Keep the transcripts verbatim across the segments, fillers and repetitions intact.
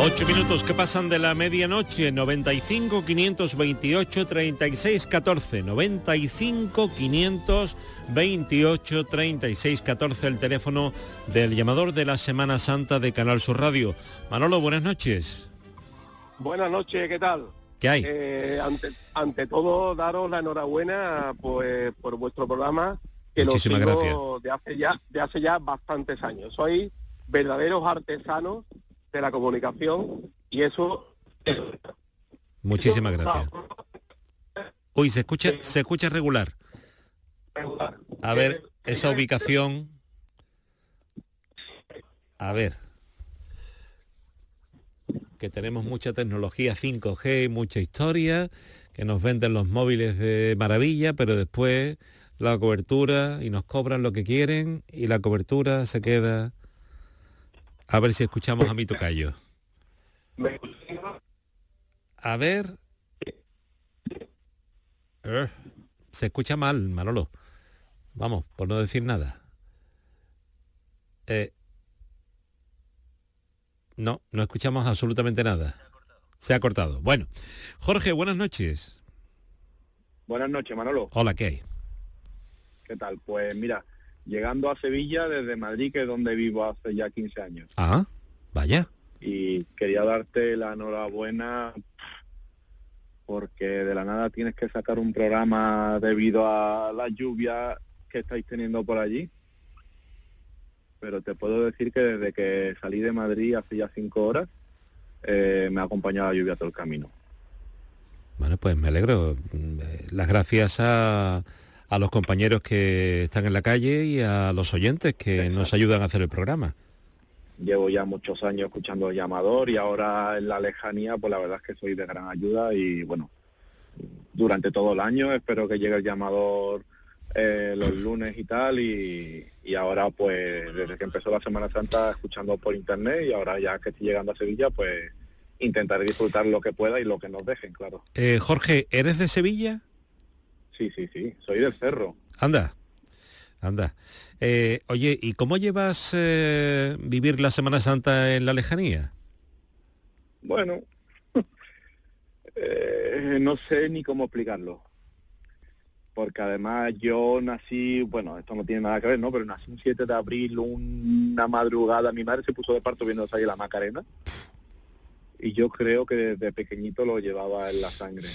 Ocho minutos que pasan de la medianoche. Noventa y cinco, quinientos veintiocho, treinta y seis, catorce. Noventa y cinco, quinientos veintiocho, treinta y seis, catorce, el teléfono del llamador de la Semana Santa de Canal Sur Radio. Manolo, buenas noches. Buenas noches, ¿qué tal? ¿Qué hay? Eh, ante, ante todo, daros la enhorabuena pues por vuestro programa, que Muchísimas lo sigo gracias. de hace ya de hace ya bastantes años. Sois verdaderos artesanos de la comunicación y eso. Muchísimas gracias. Uy, se escucha, se escucha regular. A ver, esa ubicación. A ver. Que tenemos mucha tecnología cinco G, mucha historia, que nos venden los móviles de maravilla, pero después la cobertura y nos cobran lo que quieren y la cobertura se queda. A ver si escuchamos a mi tocayo. A ver. Eh, se escucha mal, Manolo. Vamos, por no decir nada. Eh, no, no escuchamos absolutamente nada. Se ha cortado. Bueno, Jorge, buenas noches. Buenas noches, Manolo. Hola, ¿qué hay? ¿Qué tal? Pues mira, llegando a Sevilla desde Madrid, que es donde vivo hace ya quince años. Ah, vaya. Y quería darte la enhorabuena porque de la nada tienes que sacar un programa debido a la lluvia que estáis teniendo por allí. Pero te puedo decir que desde que salí de Madrid hace ya cinco horas, eh, me ha acompañado la lluvia todo el camino. Bueno, pues me alegro. Las gracias a, a los compañeros que están en la calle y a los oyentes que Exacto. nos ayudan a hacer el programa. Llevo ya muchos años escuchando el llamador y ahora en la lejanía, pues la verdad es que soy de gran ayuda y bueno, durante todo el año espero que llegue el llamador eh, los lunes y tal y, y ahora pues desde que empezó la Semana Santa escuchando por internet y ahora ya que estoy llegando a Sevilla pues intentaré disfrutar lo que pueda y lo que nos dejen, claro. Eh, Jorge, ¿eres de Sevilla? Sí, sí, sí, soy del Cerro. Anda, anda. Eh, oye, ¿y cómo llevas eh, vivir la Semana Santa en la lejanía? Bueno, eh, no sé ni cómo explicarlo. Porque además yo nací, bueno, esto no tiene nada que ver, ¿no? Pero nací un siete de abril, una madrugada, mi madre se puso de parto viendo salir la Macarena. Y yo creo que desde pequeñito lo llevaba en la sangre.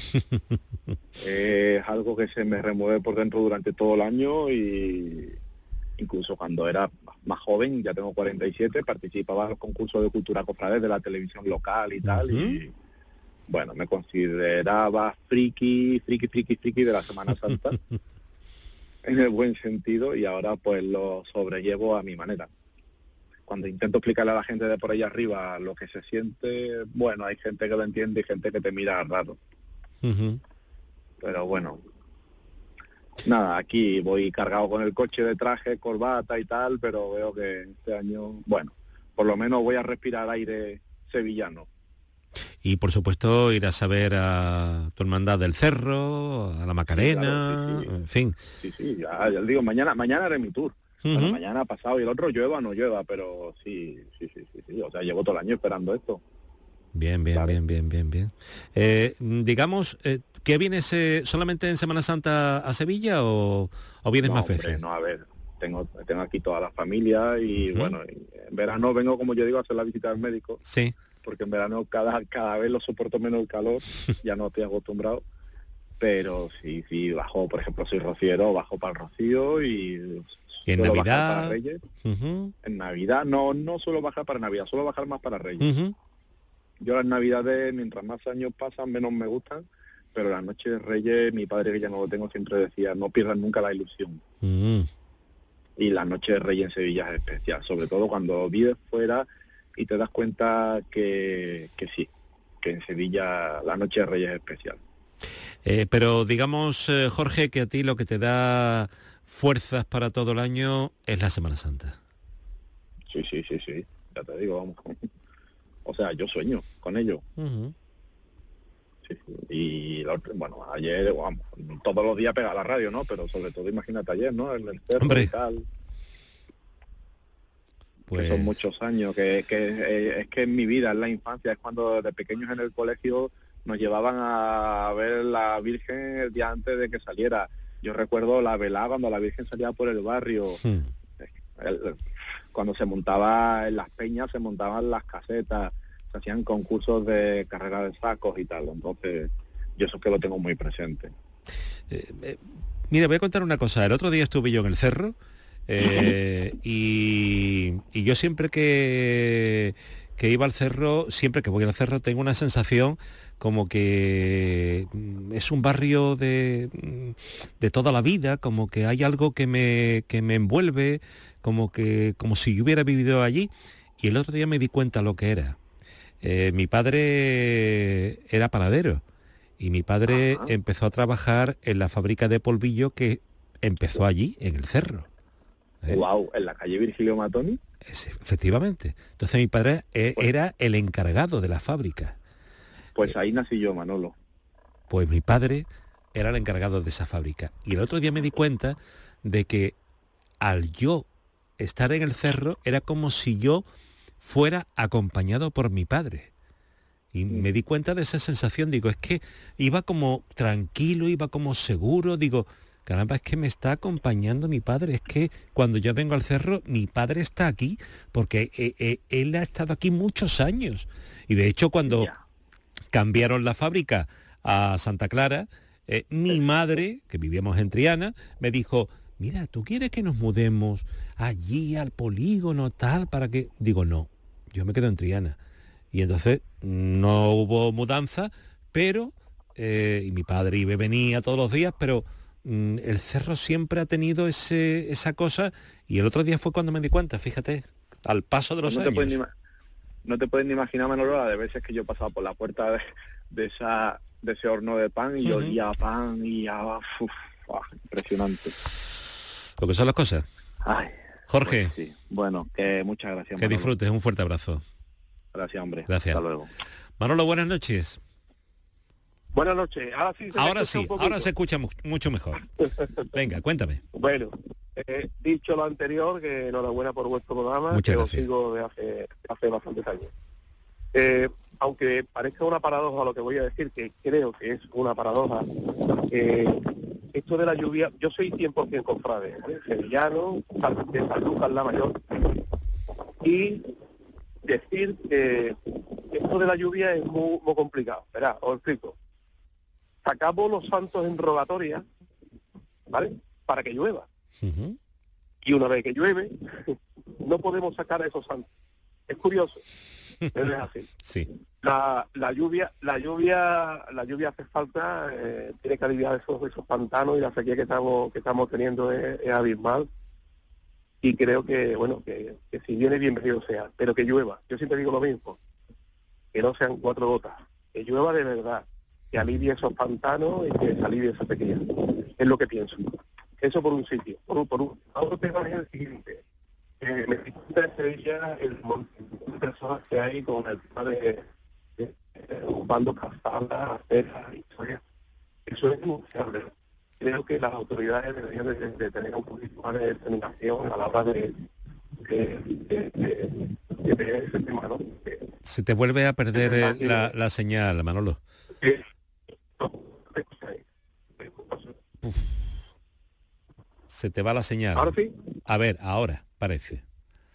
eh, es algo que se me remueve por dentro durante todo el año y incluso cuando era más joven, ya tengo cuarenta y siete, participaba en los concursos de cultura cofrades de la televisión local y tal, uh-huh. y bueno, me consideraba friki, friki, friki, friki de la Semana Santa, en el buen sentido, y ahora pues lo sobrellevo a mi manera. Cuando intento explicarle a la gente de por ahí arriba lo que se siente, bueno, hay gente que lo entiende y gente que te mira raro. Uh-huh. Pero bueno, nada, aquí voy cargado con el coche de traje, corbata y tal, pero veo que este año, bueno, por lo menos voy a respirar aire sevillano. Y por supuesto irás a ver a tu hermandad del Cerro, a la Macarena, sí, claro, sí, sí. En fin. Sí, sí, ya, ya digo, mañana, mañana haré mi tour. Uh-huh. Bueno, mañana pasado y el otro llueva o no llueva, pero sí, sí, sí, sí, sí, o sea, llevo todo el año esperando esto. Bien, bien, claro. bien, bien, bien, bien. Eh, digamos, eh, ¿qué vienes eh, solamente en Semana Santa a Sevilla o, o vienes no, más hombre, veces? No, a ver, tengo tengo aquí toda la familia y uh-huh. bueno, en verano vengo, como yo digo, a hacer la visita al médico. Sí. Porque en verano cada cada vez lo soporto menos el calor, ya no estoy acostumbrado. Pero sí, sí, bajo, por ejemplo, soy rociero, bajo para el Rocío y... ¿Y en Navidad? Para Reyes. Uh-huh. En Navidad no no suelo bajar para Navidad, suelo bajar más para Reyes. Uh-huh. Yo las Navidades, mientras más años pasan, menos me gustan, pero las noches de Reyes, mi padre, que ya no lo tengo, siempre decía, no pierdan nunca la ilusión. Uh-huh. Y la noche de Reyes en Sevilla es especial, sobre todo cuando vives fuera y te das cuenta que, que sí, que en Sevilla la noche de Reyes es especial. Eh, pero digamos, eh, Jorge, que a ti lo que te da fuerzas para todo el año es la Semana Santa. Sí, sí, sí, sí, ya te digo, vamos. O sea, yo sueño con ello. Uh-huh. Sí, sí. Y la otra, bueno, ayer, vamos, todos los días pega la radio, ¿no? Pero sobre todo, imagínate ayer, ¿no? En el Cerro y tal. Pues... que son muchos años, que, que eh, es que en mi vida, en la infancia, es cuando de pequeños en el colegio nos llevaban a ver la Virgen el día antes de que saliera. Yo recuerdo la velada cuando la Virgen salía por el barrio, hmm. el, cuando se montaba en las peñas, se montaban las casetas, se hacían concursos de carrera de sacos y tal, entonces yo eso es que lo tengo muy presente. Eh, eh, mira, voy a contar una cosa. El otro día estuve yo en el cerro eh, y, y yo siempre que, que iba al cerro, siempre que voy al cerro tengo una sensación como que es un barrio de, de toda la vida, como que hay algo que me, que me envuelve, como que como si yo hubiera vivido allí. Y el otro día me di cuenta lo que era. Eh, mi padre era panadero y mi padre Ajá. empezó a trabajar en la fábrica de polvillo que empezó allí, en el cerro. ¿Eh? Wow, en la calle Virgilio Matoni. Es, efectivamente. Entonces mi padre eh, pues, era el encargado de la fábrica. Pues ahí nací yo, Manolo. Pues mi padre era el encargado de esa fábrica. Y el otro día me di cuenta de que al yo estar en el cerro era como si yo fuera acompañado por mi padre. Y mm. me di cuenta de esa sensación. Digo, es que iba como tranquilo, iba como seguro. Digo, caramba, es que me está acompañando mi padre. Es que cuando yo vengo al cerro, mi padre está aquí, porque eh, eh, él ha estado aquí muchos años. Y de hecho, cuando... Yeah. cambiaron la fábrica a Santa Clara, eh, mi madre, que vivíamos en Triana, me dijo, mira, ¿tú quieres que nos mudemos allí al polígono tal para que...? Digo, no, yo me quedo en Triana. Y entonces no hubo mudanza, pero... Eh, y mi padre iba y venía todos los días, pero mm, el cerro siempre ha tenido ese, esa cosa, y el otro día fue cuando me di cuenta, fíjate, al paso de los no años. Te No te puedes ni imaginar, Manolo, la de veces que yo pasaba por la puerta de, de esa de ese horno de pan y uh-huh. yo olía a pan y a... Uf, uf, impresionante. Lo que son las cosas. Ay, Jorge. Pues sí. Bueno, que muchas gracias, Que Manolo. disfrutes, un fuerte abrazo. Gracias, hombre. Gracias. Hasta luego. Manolo, buenas noches. Buenas noches. Ahora sí se, ahora, sí, ahora se escucha mu- mucho mejor. Venga, cuéntame. Bueno, eh, dicho lo anterior, que enhorabuena por vuestro programa. Muchas que gracias. Os sigo de hace, hace bastantes años. Eh, aunque parezca una paradoja lo que voy a decir, que creo que es una paradoja, eh, esto de la lluvia, yo soy cien por ciento cofrade, ¿eh? sevillano, de San Lucas la Mayor, y decir que esto de la lluvia es muy, muy complicado. Verá, os explico. Sacamos los santos en rogatoria, ¿vale?, para que llueva. Uh-huh. Y una vez que llueve, no podemos sacar a esos santos. Es curioso, pero es así. Sí. La, la lluvia, la lluvia, la lluvia hace falta, eh, tiene que aliviar esos, esos pantanos, y la sequía que estamos, que estamos teniendo es, es abismal. Y creo que, bueno, que, que si viene bienvenido sea, pero que llueva. Yo siempre digo lo mismo, que no sean cuatro gotas, que llueva de verdad, que alivie esos pantanos y que se alivie esa sequía. Es lo que pienso. Eso por un sitio. Por un, por un. Otro tema es el siguiente. Eh, me di cuenta en Sevilla el montón de personas que hay con el tema de, de, de ocupando calzadas, aceras, historias. Eso es denunciable. Creo que las autoridades deberían de, de tener un poquito más de determinación a la hora de de, de, de, de, de ese tema, ¿no? De, Se te vuelve a perder eh, la, la señal, Manolo. Eh, Uf. Se te va la señal. ¿Ahora sí? A ver, ahora, parece.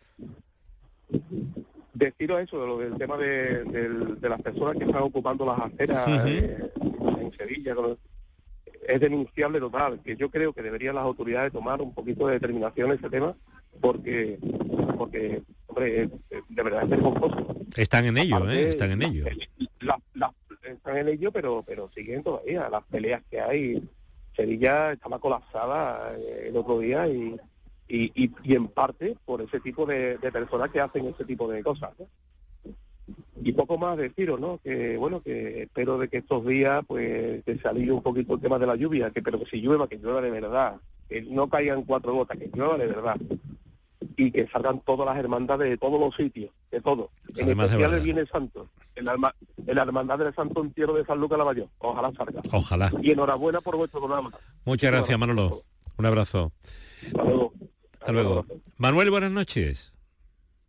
Deciros eso, de lo del tema de, de, de las personas que están ocupando las aceras uh-huh. eh, en Sevilla, es denunciable total, que yo creo que deberían las autoridades tomar un poquito de determinación en ese tema, porque, porque hombre, de verdad es vergonzoso. Están en ello, Aparte, ¿eh? Están en ello. La, la, están en ello, pero pero siguen todavía las peleas que hay. Sevilla estaba colapsada el otro día y, y, y, y en parte por ese tipo de, de personas que hacen ese tipo de cosas, ¿no? Y poco más deciros, ¿no? Que bueno, que espero de que estos días pues que se alivie un poquito el tema de la lluvia, que pero que si llueva, que llueva de verdad, que no caigan cuatro gotas, que llueva de verdad, y que salgan todas las hermandades de todos los sitios, de todo, en especial el Viernes Santo, en la, en la hermandad del Santo Entierro de San Lucas la Mayor. Ojalá salga. Ojalá. Y enhorabuena por vuestro programa. Muchas gracias, Manolo. Un abrazo. Hasta luego. Hasta luego. Manuel, buenas noches.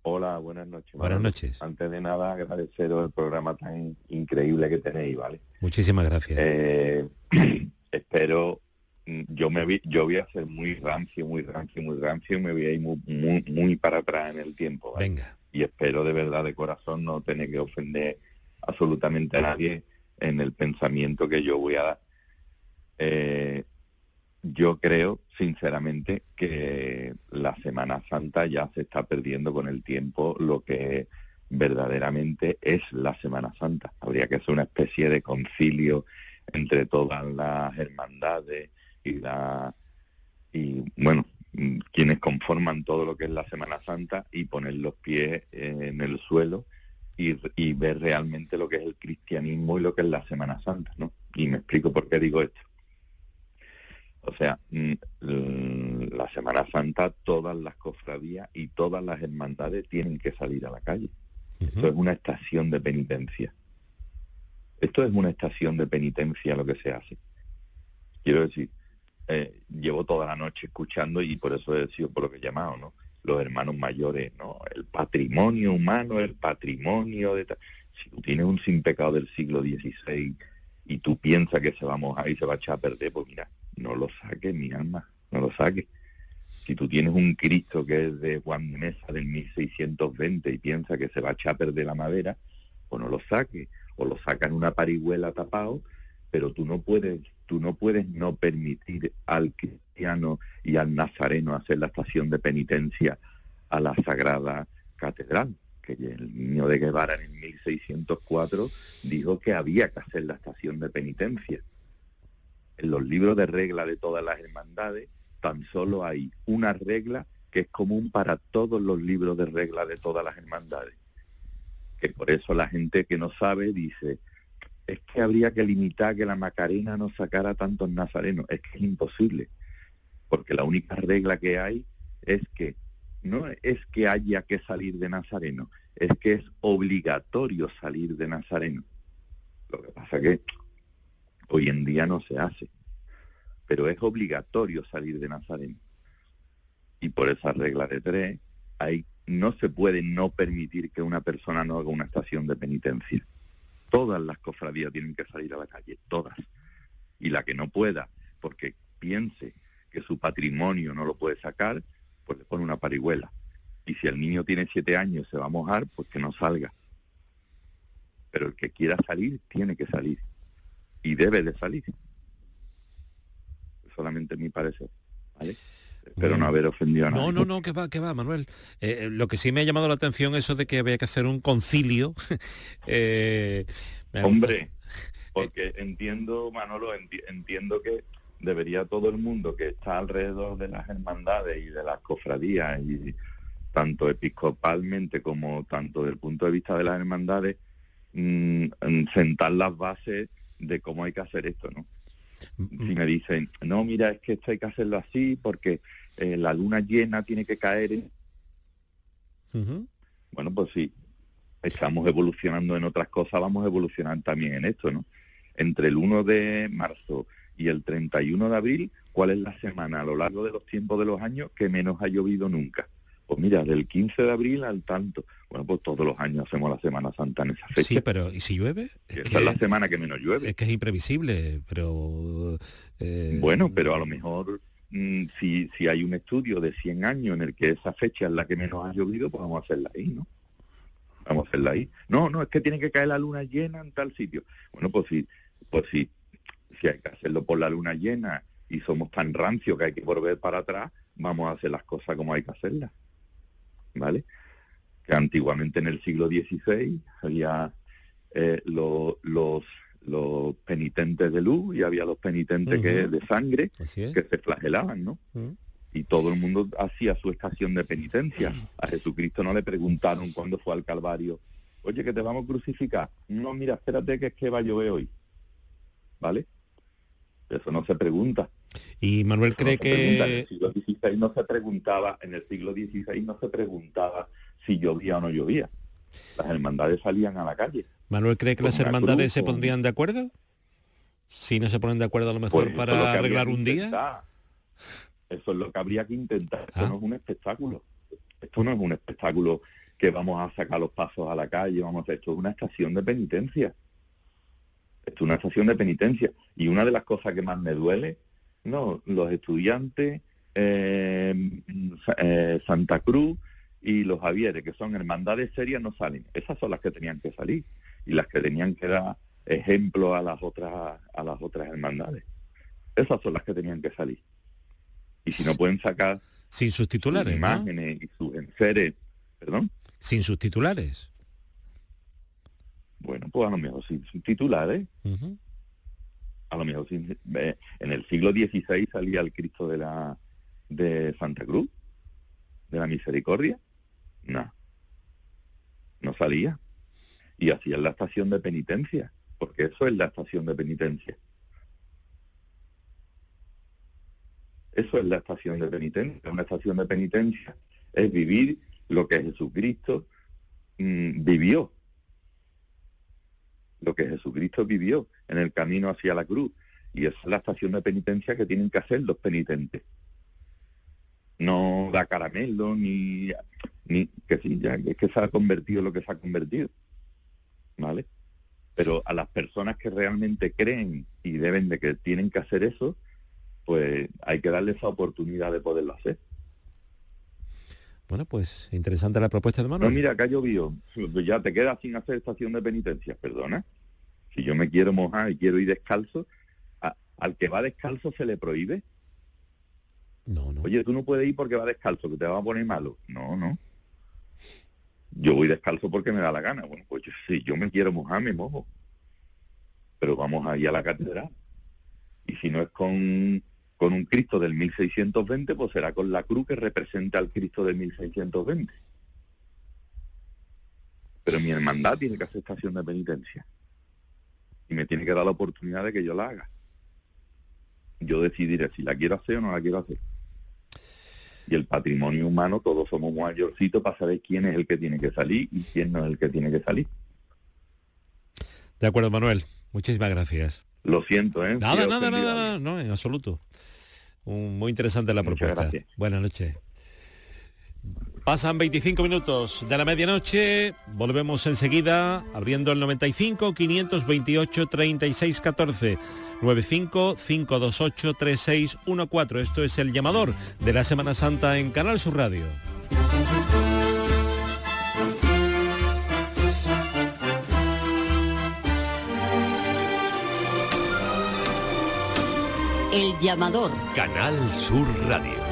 Hola, buenas noches. Buenas Manolo. noches. Antes de nada, agradeceros el programa tan increíble que tenéis, ¿vale? Muchísimas gracias. Eh, espero, yo me vi, yo voy a ser muy rancio, muy rancio, muy rancio, y me voy a ir muy, muy, muy para atrás en el tiempo, ¿vale? Venga. Y espero de verdad, de corazón, no tener que ofender absolutamente a nadie en el pensamiento que yo voy a dar. Eh, yo creo, sinceramente, que la Semana Santa ya se está perdiendo con el tiempo lo que verdaderamente es la Semana Santa. Habría que hacer una especie de concilio entre todas las hermandades y la y bueno, quienes conforman todo lo que es la Semana Santa, y poner los pies en el suelo y, y ver realmente lo que es el cristianismo y lo que es la Semana Santa, ¿no? Y me explico por qué digo esto. O sea, la Semana Santa, todas las cofradías y todas las hermandades tienen que salir a la calle. Uh-huh. Esto es una estación de penitencia. Esto es una estación de penitencia lo que se hace. Quiero decir, eh, llevo toda la noche escuchando, y por eso he sido por lo que he llamado, ¿no? Los hermanos mayores, ¿no? El patrimonio humano, el patrimonio de... Ta... Si tú tienes un sin pecado del siglo dieciséis y tú piensas que se va a mojar y se va a echar a perder, pues mira, no lo saques, mi alma, no lo saques. Si tú tienes un Cristo que es de Juan de Mesa del mil seiscientos veinte y piensas que se va a echar a perder la madera, pues no lo saques, o lo sacas en una parihuela tapado, pero tú no puedes, tú no puedes no permitir al cristiano y al nazareno hacer la estación de penitencia a la Sagrada Catedral, que el niño de Guevara en el mil seiscientos cuatro dijo que había que hacer la estación de penitencia. En los libros de regla de todas las hermandades tan solo hay una regla que es común para todos los libros de regla de todas las hermandades, que por eso la gente que no sabe dice, es que habría que limitar que la Macarena no sacara tantos nazarenos. Es que es imposible, porque la única regla que hay es que no es que haya que salir de nazareno, es que es obligatorio salir de nazareno. Lo que pasa que hoy en día no se hace, pero es obligatorio salir de nazareno. Y por esa regla de tres, hay, no se puede no permitir que una persona no haga una estación de penitencia. Todas las cofradías tienen que salir a la calle, todas. Y la que no pueda, porque piense que su patrimonio no lo puede sacar, pues le pone una parihuela. Y si el niño tiene siete años y se va a mojar, pues que no salga. Pero el que quiera salir, tiene que salir. Y debe de salir. Solamente mi parecer, ¿vale? Espero mm. no haber ofendido a nadie. No, no, no, que va, que va, Manuel. Eh, lo que sí me ha llamado la atención eso de que había que hacer un concilio. eh, Hombre, porque eh. entiendo, Manolo, enti- entiendo que debería todo el mundo que está alrededor de las hermandades y de las cofradías, y tanto episcopalmente como tanto desde el punto de vista de las hermandades, mmm, sentar las bases de cómo hay que hacer esto, ¿no? Si me dicen, no, mira, es que esto hay que hacerlo así porque eh, la luna llena tiene que caer en... Uh-huh. Bueno, pues sí, estamos evolucionando en otras cosas, vamos a evolucionar también en esto, ¿no? Entre el uno de marzo y el treinta y uno de abril, ¿cuál es la semana a lo largo de los tiempos de los años que menos ha llovido nunca? Pues mira, del quince de abril al tanto. Bueno, pues todos los años hacemos la Semana Santa en esa fecha. Sí, pero ¿y si llueve? Es Esa que, es la semana que menos llueve. Es que es imprevisible, pero... Eh... Bueno, pero a lo mejor mmm, si, si hay un estudio de cien años en el que esa fecha es la que menos ha llovido, pues vamos a hacerla ahí, ¿no? Vamos a hacerla ahí. No, no, es que tiene que caer la luna llena en tal sitio. Bueno, pues sí, pues sí, si hay que hacerlo por la luna llena y somos tan rancios que hay que volver para atrás, vamos a hacer las cosas como hay que hacerlas. ¿Vale? Que antiguamente en el siglo dieciséis había eh, lo, los los penitentes de luz y había los penitentes uh-huh. que de sangre que se flagelaban, ¿no? Uh-huh. Y todo el mundo hacía su estación de penitencia. A Jesucristo no le preguntaron cuando fue al Calvario, oye, que te vamos a crucificar. No, mira, espérate que es que va a llover hoy. ¿Vale? Eso no se pregunta. Y Manuel Eso cree no que... En el siglo dieciséis no se preguntaba, en el siglo dieciséis no se preguntaba si llovía o no llovía. Las hermandades salían a la calle. ¿Manuel cree que las hermandades se pondrían de acuerdo? Si no se ponen de acuerdo a lo mejor pues para arreglar un día. Eso es lo que habría que intentar. Esto ah. no es un espectáculo. Esto no es un espectáculo que vamos a sacar los pasos a la calle, vamos a hacer esto es una estación de penitencia. Esto es una estación de penitencia. Y una de las cosas que más me duele, no, los estudiantes, eh, eh, Santa Cruz y los Javieres, que son hermandades serias, no salen. Esas son las que tenían que salir y las que tenían que dar ejemplo a las otras a las otras hermandades. Esas son las que tenían que salir. Y si no pueden sacar sin sus titulares, sus imágenes, ¿no? Y sus enseres, perdón, sin sus titulares. Bueno, pues a lo mejor sin sus titulares. Uh-huh. A lo mejor sin, eh, en el siglo dieciséis salía el Cristo de la de Santa Cruz, de la Misericordia. No, no salía. Y hacían la estación de penitencia, porque eso es la estación de penitencia. Eso es la estación de penitencia. Una estación de penitencia es vivir lo que Jesucristo mmm, vivió. Lo que Jesucristo vivió en el camino hacia la cruz. Y esa es la estación de penitencia que tienen que hacer los penitentes. No da caramelo, ni... ni que sí, ya, es que se ha convertido lo que se ha convertido. ¿Vale? Pero a las personas que realmente creen y deben de que tienen que hacer eso, pues hay que darle esa oportunidad de poderlo hacer. Bueno, pues interesante la propuesta de Manuel. No, mira, acá llovió, ya te quedas sin hacer estación de penitencia, perdona. Si yo me quiero mojar y quiero ir descalzo, a, al que va descalzo se le prohíbe. No, no. Oye, tú no puedes ir porque va descalzo, que te va a poner malo. No, no. Yo voy descalzo porque me da la gana. Bueno, pues si yo me quiero mojar, me mojo. Pero vamos ahí a la catedral. Y si no es con, con un Cristo del mil seiscientos veinte, pues será con la cruz que representa al Cristo del mil seiscientos veinte. Pero mi hermandad tiene que hacer estación de penitencia. Y me tiene que dar la oportunidad de que yo la haga. Yo decidiré si la quiero hacer o no la quiero hacer. Y el patrimonio humano, todos somos mayorcitos para saber quién es el que tiene que salir y quién no es el que tiene que salir. De acuerdo, Manuel. Muchísimas gracias. Lo siento, ¿eh? Nada, nada, nada, nada, no, en absoluto. Un, muy interesante la Muchas propuesta. Gracias. Buenas noches. Pasan veinticinco minutos de la medianoche, volvemos enseguida abriendo el noventa y cinco, quinientos veintiocho, treinta y seis, catorce, noventa y cinco, cinco dos ocho, treinta y seis catorce. Esto es El Llamador de la Semana Santa en Canal Sur Radio. El Llamador. Canal Sur Radio.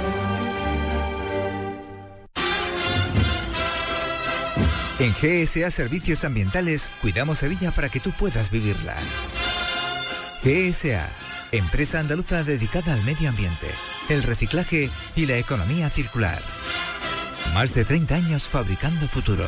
En G S A Servicios Ambientales cuidamos Sevilla para que tú puedas vivirla. G S A, empresa andaluza dedicada al medio ambiente, el reciclaje y la economía circular. Más de treinta años fabricando futuro.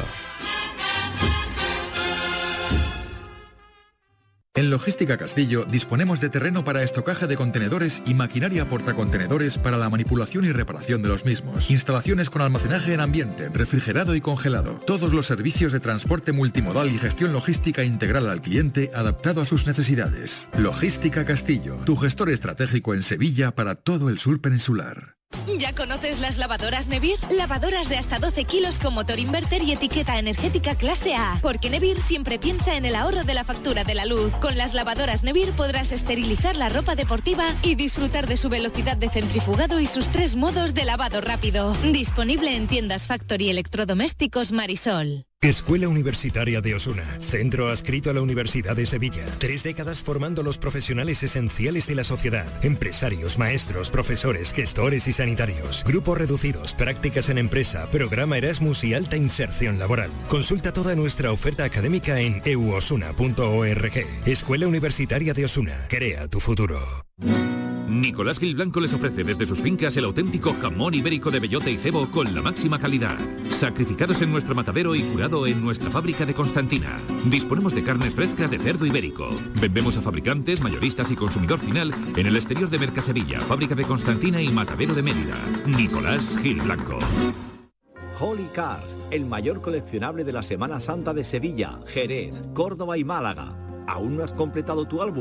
En Logística Castillo disponemos de terreno para estocaje de contenedores y maquinaria portacontenedores para la manipulación y reparación de los mismos. Instalaciones con almacenaje en ambiente, refrigerado y congelado. Todos los servicios de transporte multimodal y gestión logística integral al cliente adaptado a sus necesidades. Logística Castillo, tu gestor estratégico en Sevilla para todo el sur peninsular. ¿Ya conoces las lavadoras Nevir? Lavadoras de hasta doce kilos con motor inverter y etiqueta energética clase A. Porque Nevir siempre piensa en el ahorro de la factura de la luz. Con las lavadoras Nevir podrás esterilizar la ropa deportiva y disfrutar de su velocidad de centrifugado y sus tres modos de lavado rápido. Disponible en tiendas Factory Electrodomésticos Marisol. Escuela Universitaria de Osuna, centro adscrito a la Universidad de Sevilla. Tres décadas formando los profesionales esenciales de la sociedad. Empresarios, maestros, profesores, gestores y sanitarios. Grupos reducidos, prácticas en empresa, programa Erasmus y alta inserción laboral. Consulta toda nuestra oferta académica en e u osuna punto org. Escuela Universitaria de Osuna, crea tu futuro. Nicolás Gil Blanco les ofrece desde sus fincas el auténtico jamón ibérico de bellota y cebo con la máxima calidad. Sacrificados en nuestro matadero y curado en nuestra fábrica de Constantina. Disponemos de carnes frescas de cerdo ibérico. Vendemos a fabricantes, mayoristas y consumidor final en el exterior de Mercasevilla, fábrica de Constantina y matadero de Mérida. Nicolás Gil Blanco. Holy Cars, el mayor coleccionable de la Semana Santa de Sevilla, Jerez, Córdoba y Málaga. ¿Aún no has completado tu álbum?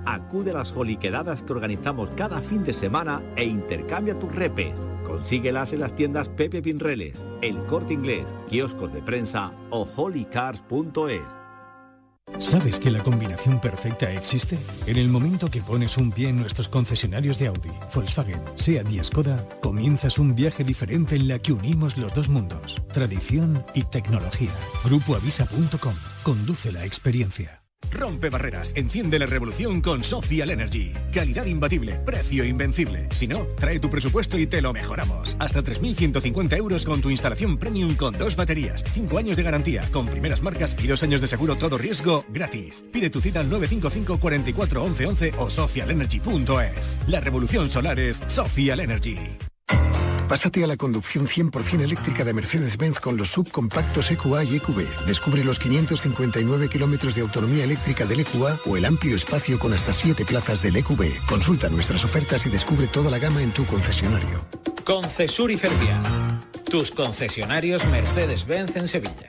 Acude a las joliquedadas que organizamos cada fin de semana e intercambia tus repes. Consíguelas en las tiendas Pepe Pinreles, El Corte Inglés, kioscos de prensa o holycars punto es. ¿Sabes que la combinación perfecta existe? En el momento que pones un pie en nuestros concesionarios de Audi, Volkswagen, Seat y Skoda, comienzas un viaje diferente en la que unimos los dos mundos, tradición y tecnología. Grupo Avisa punto com. Conduce la experiencia. Rompe barreras, enciende la revolución con Social Energy. Calidad imbatible, precio invencible. Si no, trae tu presupuesto y te lo mejoramos. Hasta tres mil ciento cincuenta euros con tu instalación premium con dos baterías, cinco años de garantía, con primeras marcas y dos años de seguro todo riesgo gratis. Pide tu cita al nueve cinco cinco, cuatro cuatro, once once o social energy punto es. La revolución solar es Social Energy. Pásate a la conducción cien por ciento eléctrica de Mercedes-Benz con los subcompactos E Q A y E Q B. Descubre los quinientos cincuenta y nueve kilómetros de autonomía eléctrica del E Q A o el amplio espacio con hasta siete plazas del E Q B. Consulta nuestras ofertas y descubre toda la gama en tu concesionario. Concesur y Ferpia, tus concesionarios Mercedes-Benz en Sevilla.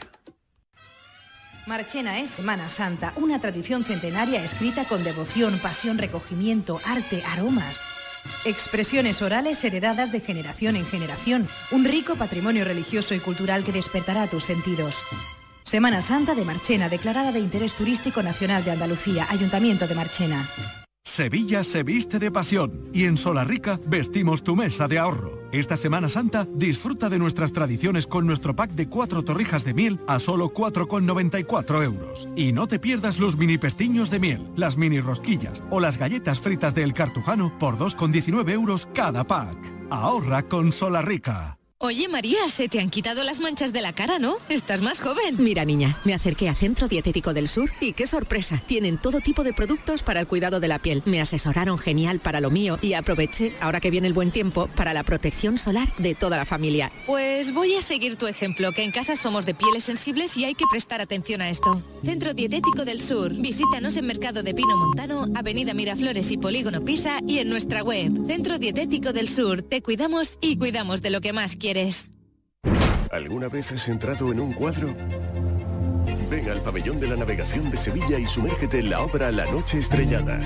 Marchena es Semana Santa, una tradición centenaria escrita con devoción, pasión, recogimiento, arte, aromas. Expresiones orales heredadas de generación en generación, un rico patrimonio religioso y cultural que despertará tus sentidos. Semana Santa de Marchena, declarada de interés turístico nacional de Andalucía, Ayuntamiento de Marchena. Sevilla se viste de pasión y en Solarrica vestimos tu mesa de ahorro. Esta Semana Santa disfruta de nuestras tradiciones con nuestro pack de cuatro torrijas de miel a solo cuatro con noventa y cuatro euros. Y no te pierdas los mini pestiños de miel, las mini rosquillas o las galletas fritas del Cartujano por dos con diecinueve euros cada pack. Ahorra con Solarrica. Oye, María, se te han quitado las manchas de la cara, ¿no? Estás más joven. Mira, niña, me acerqué a Centro Dietético del Sur y qué sorpresa. Tienen todo tipo de productos para el cuidado de la piel. Me asesoraron genial para lo mío y aproveché, ahora que viene el buen tiempo, para la protección solar de toda la familia. Pues voy a seguir tu ejemplo, que en casa somos de pieles sensibles y hay que prestar atención a esto. Centro Dietético del Sur. Visítanos en Mercado de Pino Montano, Avenida Miraflores y Polígono Pisa y en nuestra web. Centro Dietético del Sur. Te cuidamos y cuidamos de lo que más quieres. ¿Alguna vez has entrado en un cuadro? Ven al Pabellón de la Navegación de Sevilla y sumérgete en la obra La Noche Estrellada.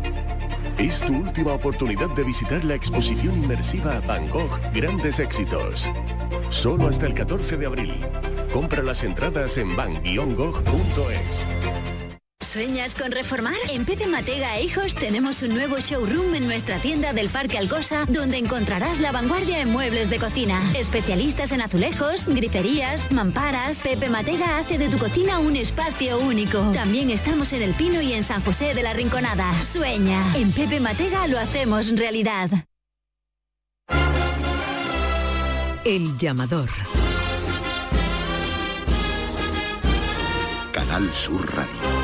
Es tu última oportunidad de visitar la exposición inmersiva Van Gogh Grandes Éxitos. Solo hasta el catorce de abril. Compra las entradas en van guion gogh punto es. ¿Sueñas con reformar? En Pepe Matega e Hijos tenemos un nuevo showroom en nuestra tienda del Parque Alcosa, donde encontrarás la vanguardia en muebles de cocina. Especialistas en azulejos, griferías, mamparas. Pepe Matega hace de tu cocina un espacio único. También estamos en El Pino y en San José de la Rinconada. Sueña. En Pepe Matega lo hacemos realidad. El llamador. Canal Sur Radio.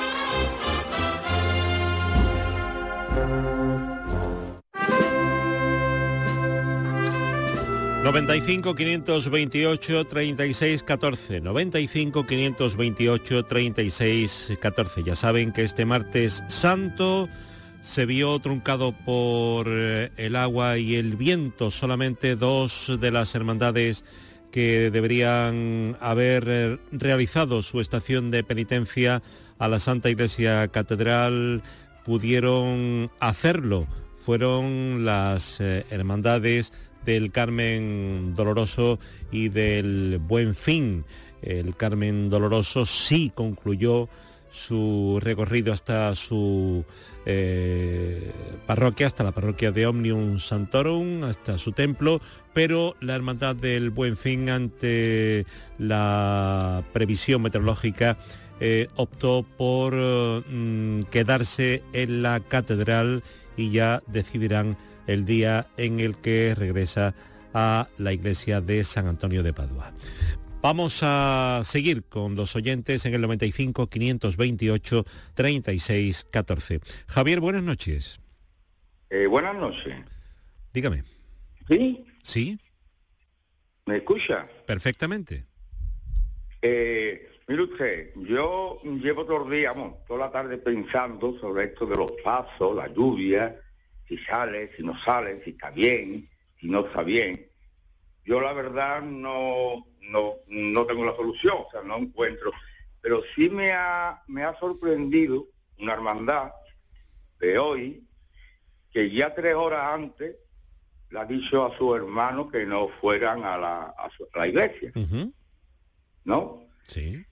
noventa y cinco, quinientos veintiocho, treinta y seis, catorce. noventa y cinco, quinientos veintiocho, treinta y seis, catorce. Ya saben que este martes santo se vio truncado por el agua y el viento. Solamente dos de las hermandades que deberían haber realizado su estación de penitencia a la Santa Iglesia Catedral pudieron hacerlo. Fueron las eh, hermandades del Carmen Doloroso y del Buen Fin. El Carmen Doloroso sí concluyó su recorrido hasta su eh, parroquia, hasta la parroquia de Omnium Sanctorum, hasta su templo, pero la Hermandad del Buen Fin, ante la previsión meteorológica, eh, optó por mm, quedarse en la catedral y ya decidirán el día en el que regresa a la iglesia de San Antonio de Padua. Vamos a seguir con los oyentes en el noventa y cinco, quinientos veintiocho, treinta y seis, catorce. Javier, buenas noches. Eh, buenas noches. Dígame. ¿Sí? ¿Sí? ¿Me escucha? Perfectamente. Eh, mire usted, yo llevo todos los días, bueno, toda la tarde pensando sobre esto de los pasos, la lluvia, si sale, si no sale, si está bien, si no está bien. Yo la verdad no, no, no tengo la solución, o sea, no encuentro. Pero sí me ha, me ha sorprendido una hermandad de hoy, que ya tres horas antes le ha dicho a su hermano que no fueran a la, a su, a la iglesia, uh-huh. ¿no? Sí.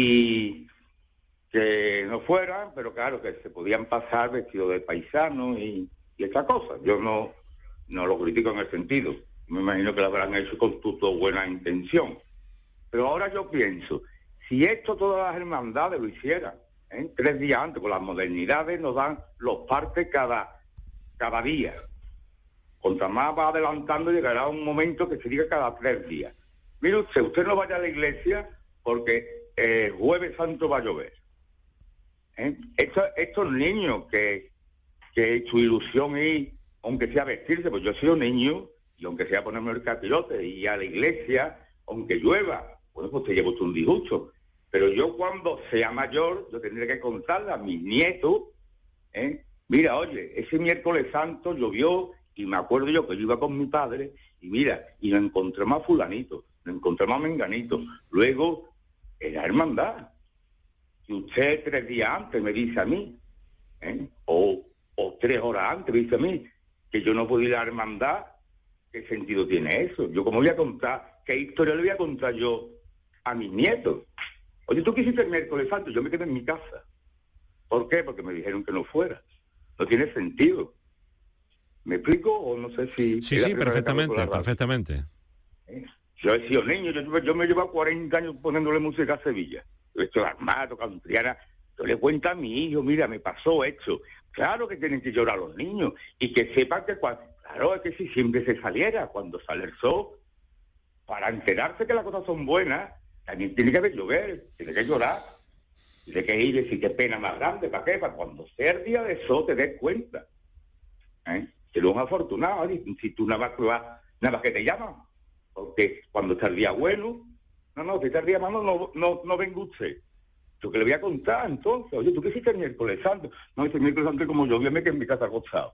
Y que no fueran, pero claro, que se podían pasar vestidos de paisano y, y esa cosa. Yo no, no lo critico en el sentido. Me imagino que lo habrán hecho con toda buena intención. Pero ahora yo pienso, si esto todas las hermandades lo hicieran, ¿eh? tres días antes, con las modernidades nos dan los partes cada, cada día. Contra más va adelantando, llegará un momento que se diga cada tres días. Mire usted, usted no vaya a la iglesia porque eh, jueves santo va a llover. ¿Eh? Estos, estos niños que, que su ilusión es, aunque sea vestirse, pues yo soy un niño, y aunque sea ponerme el capirote y a la iglesia, aunque llueva, bueno, pues te llevo usted un disgusto. Pero yo cuando sea mayor, yo tendré que contarle a mis nietos, ¿eh? Mira, oye, ese miércoles santo llovió, y me acuerdo yo que yo iba con mi padre, y mira, y nos encontramos a fulanito, nos encontramos a menganito. Luego, era hermandad. Si usted tres días antes me dice a mí, ¿eh? o, o tres horas antes me dice a mí, que yo no puedo ir a la hermandad, ¿qué sentido tiene eso? Yo cómo voy a contar, ¿qué historia le voy a contar yo a mis nietos? Oye, ¿tú qué hiciste el miércoles santo? Yo me quedé en mi casa. ¿Por qué? Porque me dijeron que no fuera. No tiene sentido. ¿Me explico? O no sé si... Sí, sí, perfectamente, perfectamente. ¿Eh? Yo he sido niño, yo, yo me llevo cuarenta años poniéndole música a Sevilla. Yo he hecho armado, cantriana. Yo le cuento a mi hijo, mira, me pasó esto. Claro que tienen que llorar los niños. Y que sepan que cuando... Claro, es que si siempre se saliera, cuando sale el sol, para enterarse que las cosas son buenas, también tiene que haber llover, tiene que llorar. Tiene que ir y decir qué pena más grande, ¿para qué? Para cuando sea el día de sol te des cuenta. ¿Eh? Que lo han afortunado, ¿eh? Si tú nada más que vas, nada más que te llaman. Porque cuando está el día bueno, no, no, si está el día malo, no, no, no venga usted. Yo que le voy a contar entonces, oye, ¿tú qué hiciste el miércoles santo? No, este miércoles santo como yo, me quedé en mi casa acostado.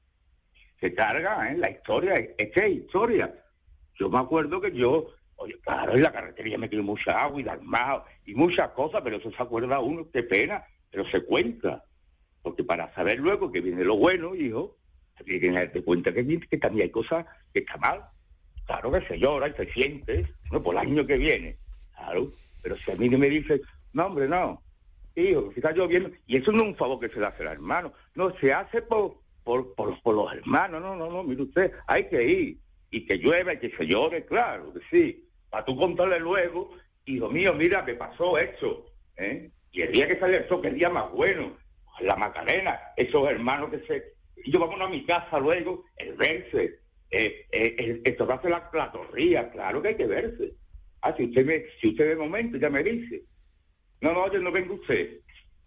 Se carga, ¿eh? La historia, es que es historia. Yo me acuerdo que yo, oye, claro, en la carretera ya me quedó mucha agua y armado y muchas cosas, pero eso se acuerda uno, qué pena, pero se cuenta. Porque para saber luego que viene lo bueno, hijo, tiene que darte cuenta que, que también hay cosas que están mal. Claro que se llora y se siente, no por el año que viene, claro. Pero si a mí me dice, no, hombre, no, hijo, si está lloviendo, y eso no es un favor que se le hace al hermano, no, se hace por... Por, por, por los hermanos, no, no, no, mire usted, hay que ir, y que llueva y que se llore, claro que sí, para tú contarle luego, hijo mío, mira, me pasó esto, ¿eh? Y el día que sale eso, que el día más bueno, la Macarena, esos hermanos que se... Y yo vámonos a mi casa luego, el verse, eh, eh, el, el tocarse la, la torrilla, claro que hay que verse. Ah, si usted me, si usted de momento ya me dice, no, no, oye, no venga usted.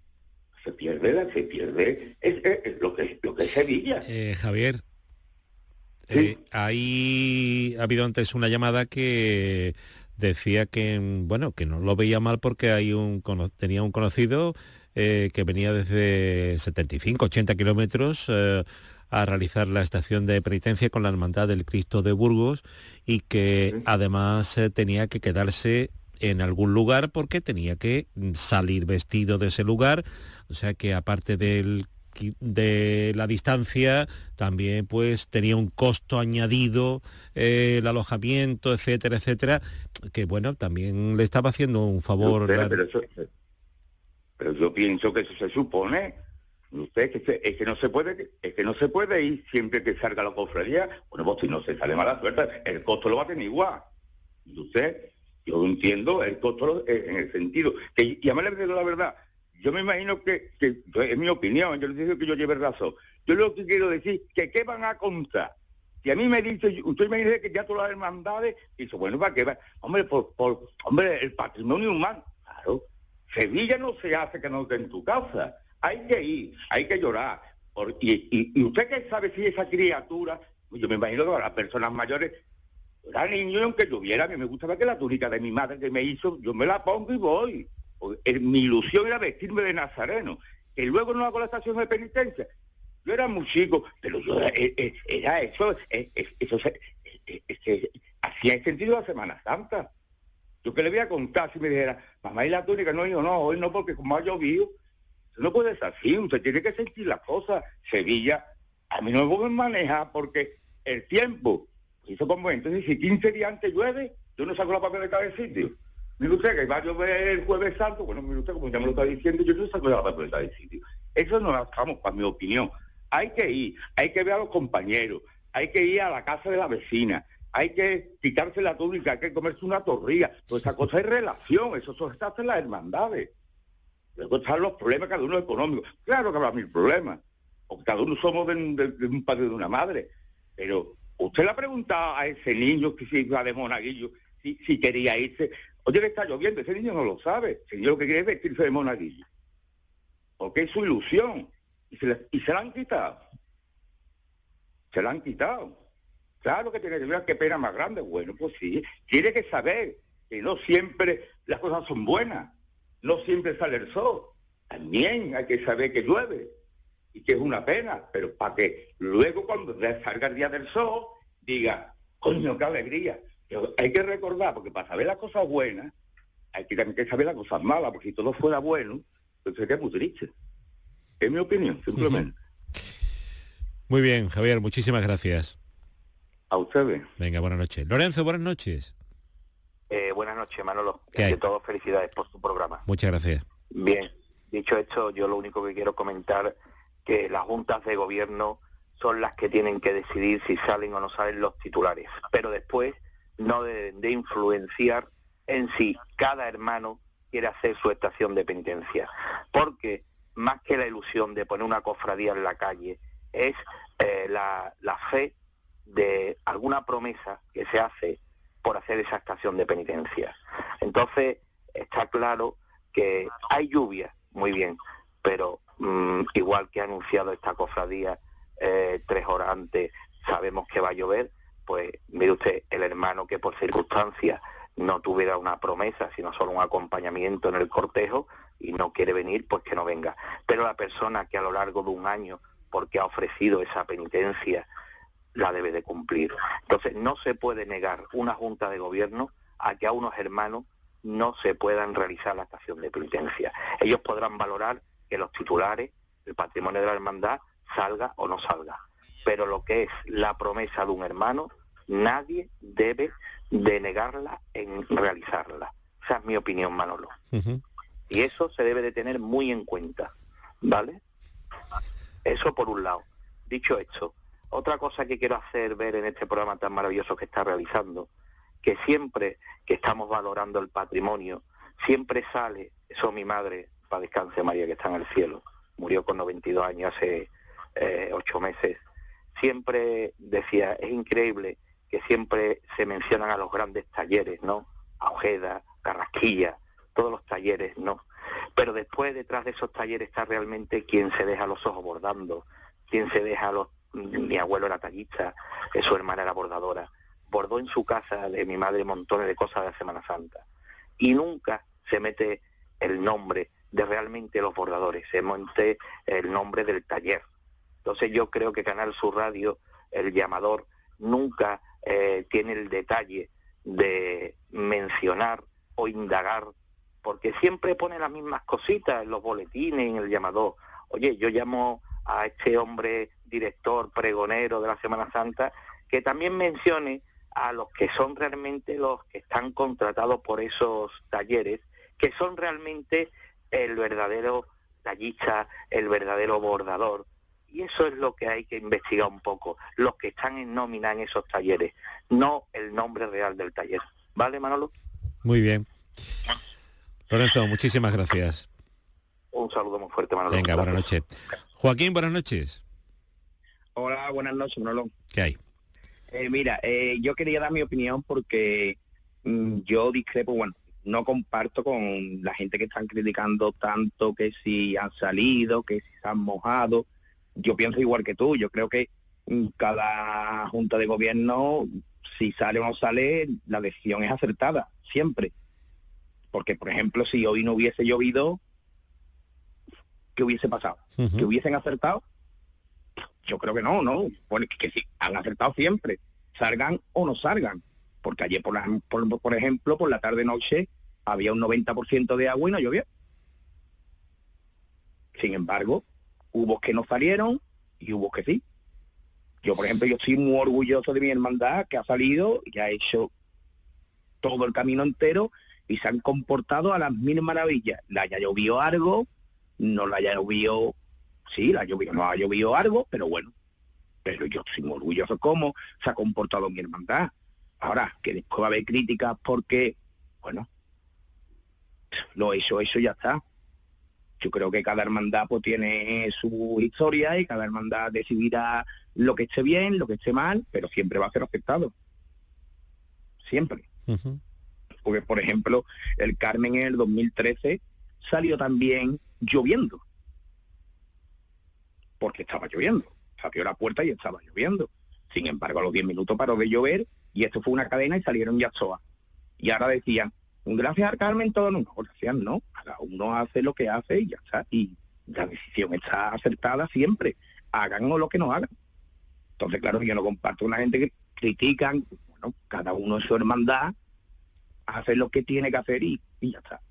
Se pierde, se pierde, es, es, es lo que lo que es Sevilla. Eh, Javier, ¿sí? eh, ahí ha habido antes una llamada que decía que, bueno, que no lo veía mal porque hay un tenía un conocido eh, que venía desde setenta y cinco, ochenta kilómetros eh, a realizar la estación de penitencia con la Hermandad del Cristo de Burgos y que sí. además eh, tenía que quedarse en algún lugar porque tenía que salir vestido de ese lugar, o sea que aparte del, de la distancia también pues tenía un costo añadido eh, el alojamiento, etcétera, etcétera, que bueno, también le estaba haciendo un favor. Usted, la... pero, eso, pero yo pienso que eso se supone, usted es que, es que no se puede, es que no se puede ir siempre que salga la cofradía, bueno, pues si no se sale mala suerte, el costo lo va a tener igual. ¿Y usted? Yo entiendo el costo en el sentido que, y además le digo la verdad, yo me imagino que, que es mi opinión, yo les digo que yo lleve razón. Yo lo que quiero decir, que qué van a contar. Si a mí me dice, usted me dice que ya todas las hermandades, y dice, bueno, ¿para qué va? Hombre, por, por, hombre, el patrimonio humano, claro. Sevilla no se hace que no esté en tu casa. Hay que ir, hay que llorar. Por, y, y, y usted qué sabe si esa criatura, yo me imagino que a las personas mayores, era niño y aunque lloviera, a mí me gustaba que la túnica de mi madre que me hizo, yo me la pongo y voy. Mi ilusión era vestirme de nazareno, que luego no hago la estación de penitencia. Yo era muy chico, pero yo era, era eso, eso se, hacía el sentido de la Semana Santa. Yo que le voy a contar si me dijera, mamá, ¿y la túnica? No, yo no, hoy no, porque como ha llovido, No puede ser así, usted tiene que sentir las cosas. Sevilla, a mí no me pueden manejar porque el tiempo hizo como entonces si quince días antes llueve, yo no saco la papeleta del sitio. Mire usted que va a llover el Jueves Santo, bueno, mire usted como ya me lo está diciendo, yo no saco la papeleta del sitio. Eso no lo estamos, para mi opinión. Hay que ir, hay que ver a los compañeros, hay que ir a la casa de la vecina, hay que quitarse la túnica, hay que comerse una torrilla. Toda esa cosa es relación, eso se está en las hermandades. Luego están los problemas, cada uno económicos. Claro que habrá mil problemas, porque cada uno somos de, de, de un padre y de una madre. Pero usted le ha preguntado a ese niño que se iba de monaguillo, si, si quería irse. Oye, que está lloviendo, ese niño no lo sabe. Ese niño lo que quiere es vestirse de monaguillo. Porque es su ilusión. Y se, le, y se la han quitado. Se la han quitado. Claro que tiene que ver qué pena más grande. Bueno, pues sí. Tiene que saber que no siempre las cosas son buenas. No siempre sale el sol. También hay que saber que llueve. Y que es una pena. Pero para que luego cuando salga el día del sol, diga, coño, qué alegría. Pero hay que recordar, porque para saber las cosas buenas, hay que también que saber las cosas malas, porque si todo fuera bueno, pues sería muy triste. Es mi opinión, simplemente. Uh-huh. Muy bien, Javier, muchísimas gracias. A ustedes. Venga, buenas noches. Lorenzo, buenas noches. Eh, buenas noches, Manolo. ¿Qué hay? De todo, felicidades por tu programa. Muchas gracias. Bien, dicho esto, yo lo único que quiero comentar que las juntas de gobierno son las que tienen que decidir si salen o no salen los titulares. Pero después no deben de influenciar en si cada hermano quiere hacer su estación de penitencia. Porque más que la ilusión de poner una cofradía en la calle, es eh, la, la fe de alguna promesa que se hace por hacer esa estación de penitencia. Entonces, está claro que hay lluvia, muy bien, pero mmm, igual que ha anunciado esta cofradía eh, tres horas antes, sabemos que va a llover, pues mire usted, el hermano que por circunstancias no tuviera una promesa, sino solo un acompañamiento en el cortejo y no quiere venir, pues que no venga. Pero la persona que a lo largo de un año, porque ha ofrecido esa penitencia, la debe de cumplir. Entonces no se puede negar una junta de gobierno a que a unos hermanos no se puedan realizar la estación de penitencia. Ellos podrán valorar que los titulares, el patrimonio de la hermandad, salga o no salga. Pero lo que es la promesa de un hermano, nadie debe de negarla en realizarla. Esa es mi opinión, Manolo. Uh-huh. Y eso se debe de tener muy en cuenta, ¿vale? Eso por un lado. Dicho esto, otra cosa que quiero hacer ver en este programa tan maravilloso que está realizando, que siempre que estamos valorando el patrimonio, siempre sale, eso mi madre, para descanse María, que está en el cielo, murió con noventa y dos años hace eh, ocho meses, siempre decía, es increíble que siempre se mencionan a los grandes talleres, ¿no? A Ojeda, Carrasquilla, todos los talleres, ¿no? Pero después detrás de esos talleres está realmente quien se deja los ojos bordando, quien se deja los... Mi abuelo era tallista, su hermana era bordadora, bordó en su casa de mi madre montones de cosas de la Semana Santa y nunca se mete el nombre de realmente los bordadores, se mete el nombre del taller. Entonces yo creo que Canal Sur Radio, el llamador, nunca eh, tiene el detalle de mencionar o indagar, porque siempre pone las mismas cositas en los boletines, en el llamador. Oye, yo llamo a este hombre director, pregonero de la Semana Santa, que también mencione a los que son realmente los que están contratados por esos talleres, que son realmente el verdadero tallista, el verdadero bordador. Y eso es lo que hay que investigar un poco, los que están en nómina en esos talleres, no el nombre real del taller. ¿Vale, Manolo? Muy bien. Lorenzo, muchísimas gracias. Un saludo muy fuerte, Manolo. Venga, buenas noches. Joaquín, buenas noches. Hola, buenas noches, Manolo. ¿Qué hay? Eh, mira, eh, yo quería dar mi opinión porque mmm, yo discrepo, bueno, no comparto con la gente que están criticando tanto que si han salido, que si se han mojado. Yo pienso igual que tú, yo creo que mmm, cada junta de gobierno, si sale o no sale, la decisión es acertada, siempre. Porque, por ejemplo, si hoy no hubiese llovido, ¿qué hubiese pasado? Uh-huh. ¿Que hubiesen acertado? Yo creo que no, no. Bueno, que, que sí, han acertado siempre, salgan o no salgan. Porque ayer, por, la, por, por ejemplo, por la tarde-noche, había un noventa por ciento de agua y no llovió. Sin embargo, hubo que no salieron y hubo que sí. Yo, por ejemplo, yo estoy muy orgulloso de mi hermandad, que ha salido y ha hecho todo el camino entero y se han comportado a las mil maravillas. La haya llovido algo, no la haya llovido, sí, la llovido, no ha llovido algo, pero bueno, pero yo estoy muy orgulloso cómo se ha comportado mi hermandad. Ahora, que después va a haber críticas porque, bueno, lo hecho, eso ya está. Yo creo que cada hermandad pues tiene su historia y cada hermandad decidirá lo que esté bien, lo que esté mal, pero siempre va a ser afectado. Siempre. Uh-huh. Porque, por ejemplo, el Carmen en el dos mil trece salió también lloviendo. Porque estaba lloviendo. Se abrió la puerta y estaba lloviendo. Sin embargo, a los diez minutos paró de llover y esto fue una cadena y salieron ya todas. Y ahora decían, gracias al Carmen todo el mundo. Gracias, no. Cada uno hace lo que hace y ya está. Y la decisión está acertada siempre. Hagan o lo que no hagan. Entonces, claro, yo no comparto una gente que critican. Bueno, cada uno en su hermandad hace lo que tiene que hacer y, y ya está.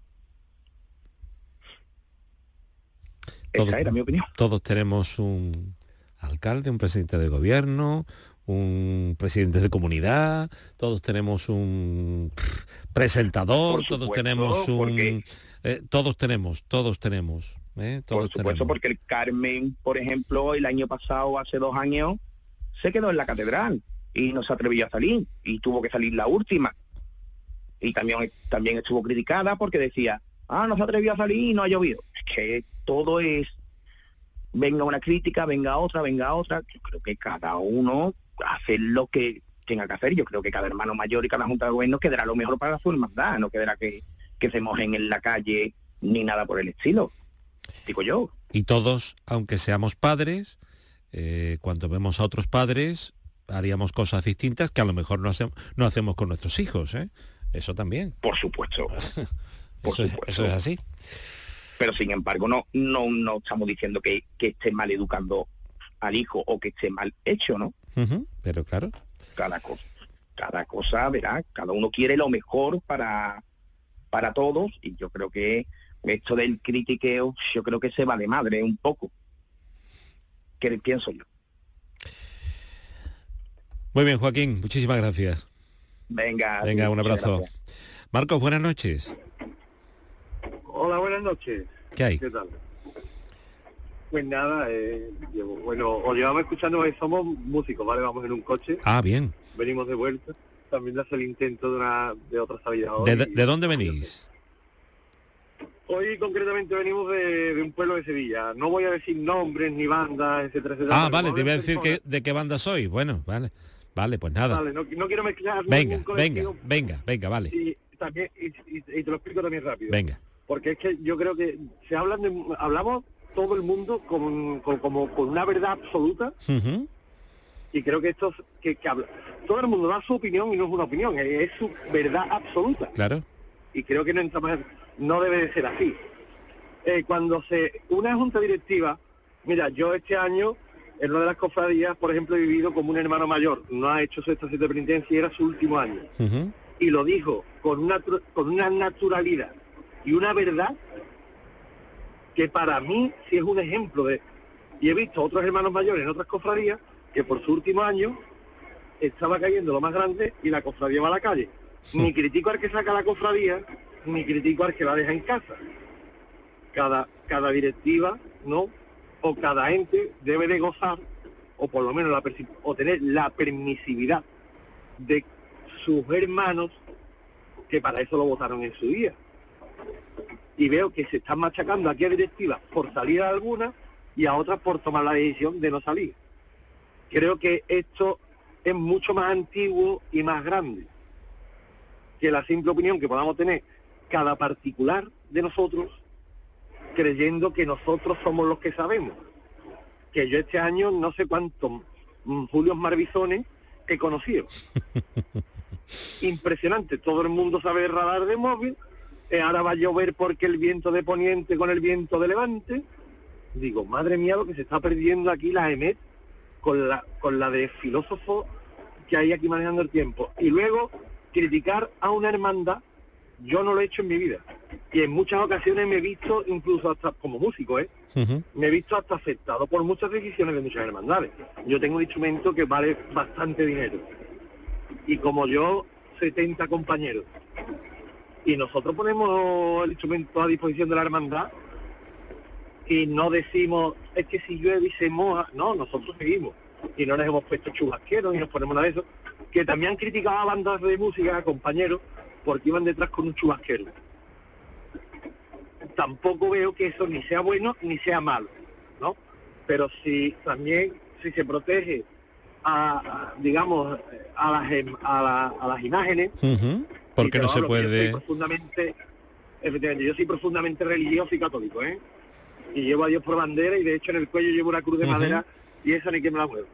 Todos, Esa era mi opinión. Todos tenemos un alcalde, un presidente de gobierno, un presidente de comunidad, todos tenemos un presentador, supuesto, todos tenemos un... Porque, eh, todos tenemos, todos tenemos. Eh, todos por supuesto, tenemos. Porque el Carmen, por ejemplo, el año pasado, hace dos años, se quedó en la catedral y no se atrevió a salir y tuvo que salir la última. Y también, también estuvo criticada porque decía, ah, no se atrevió a salir y no ha llovido. Es que todo es, venga una crítica, venga otra, venga otra. Yo creo que cada uno hace lo que tenga que hacer. Yo creo que cada hermano mayor y cada junta de gobierno quedará lo mejor para su hermandad, no quedará que, que se mojen en la calle ni nada por el estilo, digo yo. Y todos, aunque seamos padres, eh, cuando vemos a otros padres, haríamos cosas distintas que a lo mejor no hacemos, no hacemos con nuestros hijos, ¿eh? Eso también. Por supuesto. Por eso, supuesto. Es, eso es así. Pero sin embargo, no, no, no estamos diciendo que, que esté mal educando al hijo o que esté mal hecho, ¿no? Uh-huh, pero claro. Cada cosa, cada cosa, verá, cada uno quiere lo mejor para, para todos, y yo creo que esto del critiqueo, yo creo que se va de madre un poco. ¿Qué pienso yo? Muy bien, Joaquín, muchísimas gracias. Venga. Venga, sí, un abrazo. Gracias. Marcos, buenas noches. Hola, buenas noches. ¿Qué hay? ¿Qué tal? Pues nada, eh, llevo, bueno, os llevamos escuchando, eh, somos músicos, ¿vale? Vamos en un coche. Ah, bien. Venimos de vuelta. También hace el intento de una de otra salida hoy. ¿De, de dónde venís? Hoy concretamente venimos de, de un pueblo de Sevilla. No voy a decir nombres ni bandas, etcétera, etcétera. Ah, vale, te iba a decir que, de qué banda soy. Bueno, vale. Vale, pues nada. Vale, no, no quiero mezclar. Venga, venga, venga, venga, vale. Y, también, y, y, y te lo explico también rápido. Venga. Porque es que yo creo que se hablan de, hablamos todo el mundo con, con, como con una verdad absoluta. Uh-huh. Y creo que esto, que, que habla, todo el mundo da su opinión y no es una opinión, es, es su verdad absoluta. Claro. Y creo que no, no debe de ser así. Eh, cuando se una junta directiva, mira, yo este año en una de las cofradías, por ejemplo, he vivido como un hermano mayor, no ha hecho su estación de penitencia y era su último año. Uh-huh. Y lo dijo con una, con una naturalidad y una verdad que para mí sí es un ejemplo de... Y he visto otros hermanos mayores en otras cofradías que por su último año estaba cayendo lo más grande y la cofradía va a la calle. Ni critico al que saca la cofradía, ni critico al que la deja en casa. Cada, cada directiva, ¿no?, o cada ente debe de gozar, o por lo menos la o tener la permisividad de sus hermanos, que para eso lo votaron en su día. Y veo que se están machacando aquí a directivas por salir a algunas y a otras por tomar la decisión de no salir. Creo que esto es mucho más antiguo y más grande que la simple opinión que podamos tener cada particular de nosotros, creyendo que nosotros somos los que sabemos. Que yo este año no sé cuántos mm, Julios Marbizones he conocido. Impresionante, todo el mundo sabe el radar de móvil, eh, ahora va a llover porque el viento de poniente con el viento de levante. Digo, madre mía, lo que se está perdiendo aquí la E M E T con la, con la de filósofo que hay aquí manejando el tiempo. Y luego, criticar a una hermandad, yo no lo he hecho en mi vida. Y en muchas ocasiones me he visto, incluso hasta como músico, ¿eh? Uh-huh. me he visto hasta afectado por muchas decisiones de muchas hermandades. Yo tengo un instrumento que vale bastante dinero. Y como yo, setenta compañeros. Y nosotros ponemos el instrumento a disposición de la hermandad y no decimos, es que si llueve y se moja. No, nosotros seguimos. Y no nos hemos puesto chubasqueros y nos ponemos nada de eso. Que también han criticado a bandas de música, a compañeros, porque iban detrás con un chubasquero. Tampoco veo que eso ni sea bueno ni sea malo, ¿no? Pero si también, si se protege a, a digamos, a las, a, la, a las imágenes... Uh-huh. Porque no se puede... Yo soy profundamente, efectivamente, yo soy profundamente religioso y católico, ¿eh? Y llevo a Dios por bandera y de hecho en el cuello llevo una cruz de uh-huh. madera y esa ni que me la mueva.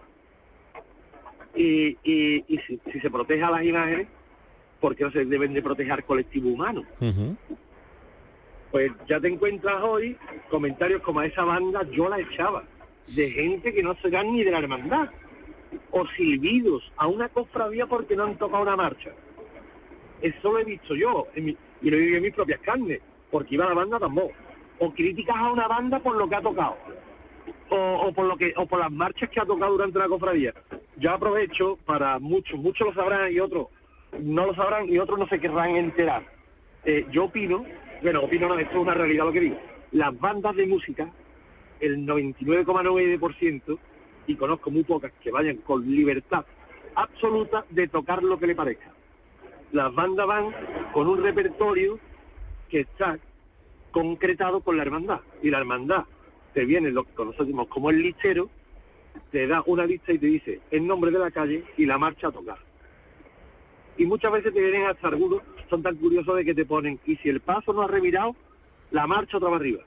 Y, y, y si, si se protege a las imágenes, ¿por qué no se deben de proteger al colectivo humano? Uh-huh. Pues ya te encuentras hoy comentarios como a esa banda yo la echaba, de gente que no serán ni de la hermandad, o silbidos a una cofradía porque no han tocado una marcha. Eso lo he visto yo, en mi, y lo he vivido en mis propias carnes, porque iba la banda tambor. O críticas a una banda por lo que ha tocado, o, o por lo que, o por las marchas que ha tocado durante la cofradía. Yo aprovecho para muchos, muchos lo sabrán y otros no lo sabrán y otros no se querrán enterar. Eh, yo opino, bueno, opino no, esto es una realidad lo que digo. Las bandas de música, el noventa y nueve coma nueve por ciento, y conozco muy pocas que vayan con libertad absoluta de tocar lo que le parezca. Las bandas van con un repertorio que está concretado con la hermandad. Y la hermandad te viene lo que conocemos como el listero, te da una lista y te dice el nombre de la calle y la marcha a tocar. Y muchas veces te vienen hasta algunos, son tan curiosos de que te ponen, y si el paso no ha revirado, la marcha otra va arriba.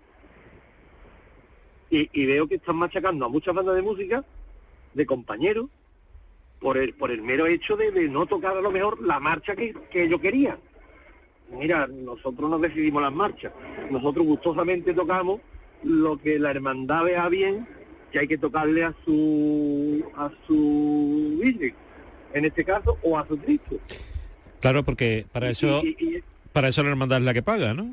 Y, y veo que están machacando a muchas bandas de música, de compañeros, por el por el mero hecho de, de no tocar a lo mejor la marcha que, que yo quería. Mira, nosotros no decidimos las marchas, nosotros gustosamente tocamos lo que la hermandad vea bien, que hay que tocarle a su a su Virgen, en este caso, o a su Cristo. Claro, porque para eso y, y, y, para eso la hermandad es la que paga, ¿no?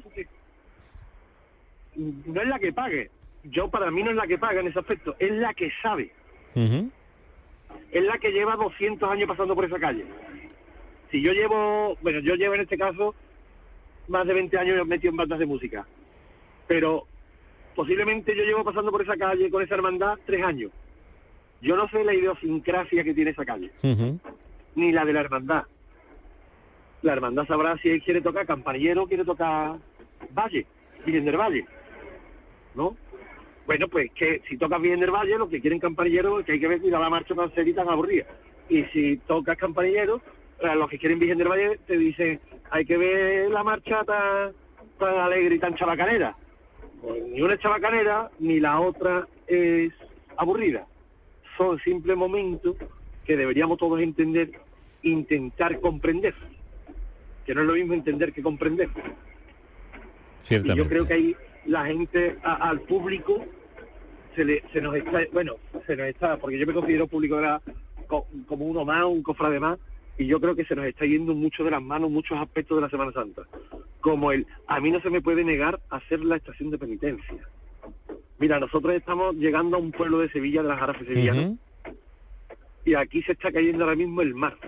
No es la que pague, yo para mí no es la que paga en ese aspecto, es la que sabe. Uh-huh. Es la que lleva doscientos años pasando por esa calle. Si yo llevo, bueno, yo llevo en este caso más de veinte años metido en bandas de música, pero posiblemente yo llevo pasando por esa calle con esa hermandad tres años. Yo no sé la idiosincrasia que tiene esa calle, uh-huh. ni la de la hermandad. La hermandad sabrá si él quiere tocar Campanillero o quiere tocar Valle, Virgen del Valle, ¿no? Bueno, pues que si tocas Virgen del Valle, lo que quieren Campanillero es que hay que ver si la marcha tan seria y tan aburrida. Y si tocas Campanillero, los que quieren Virgen del Valle te dicen, hay que ver la marcha tan, tan alegre y tan chabacanera. Pues ni una chabacanera, ni la otra es aburrida. Son simples momentos que deberíamos todos entender, intentar comprender. Que no es lo mismo entender que comprender. Ciertamente. Y yo creo que ahí la gente, a, al público, se le se nos está, bueno, se nos está, porque yo me considero público de la, como uno más, un cofrade más, y yo creo que se nos está yendo mucho de las manos muchos aspectos de la Semana Santa. Como el, a mí no se me puede negar hacer la estación de penitencia. Mira, nosotros estamos llegando a un pueblo de Sevilla, de las Jarafes sevillanas, uh-huh. y aquí se está cayendo ahora mismo el mar,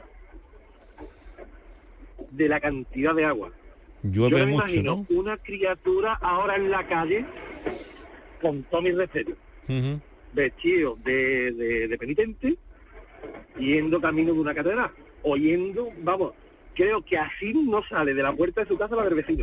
de la cantidad de agua. Llueve Yo me mucho, imagino ¿no? una criatura ahora en la calle, con todo mi respeto, uh-huh. vestido de, de, de penitente, yendo camino de una catedral, oyendo, vamos, creo que así no sale de la puerta de su casa la del vecino.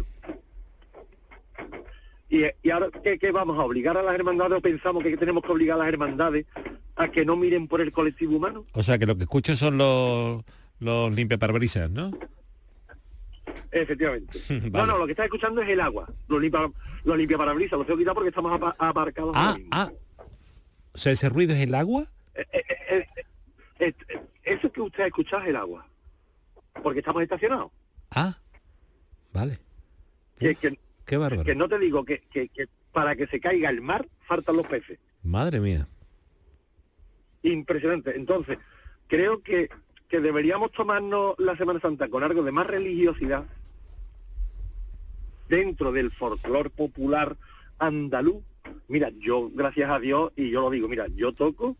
Y, y ahora, ¿qué, ¿qué vamos a obligar a las hermandades o pensamos que tenemos que obligar a las hermandades a que no miren por el colectivo humano? O sea, que lo que escucho son los, los limpiaparabrisas, ¿no? Efectivamente. Vale. No, no, lo que estás escuchando es el agua. Lo limpia, lo limpia parabrisas, lo tengo que quitar porque estamos apa aparcados. Ah, ah. O sea, ¿ese ruido es el agua? Eh, eh, eh, eh, eh, eso que usted ha escuchado es el agua. Porque estamos estacionados. Ah, vale. Que, Uf, que, qué bárbaro. Que no te digo que, que, que para que se caiga el mar faltan los peces. Madre mía. Impresionante. Entonces, creo que, que deberíamos tomarnos la Semana Santa con algo de más religiosidad dentro del folclore popular andaluz. Mira, yo, gracias a Dios, y yo lo digo, mira, yo toco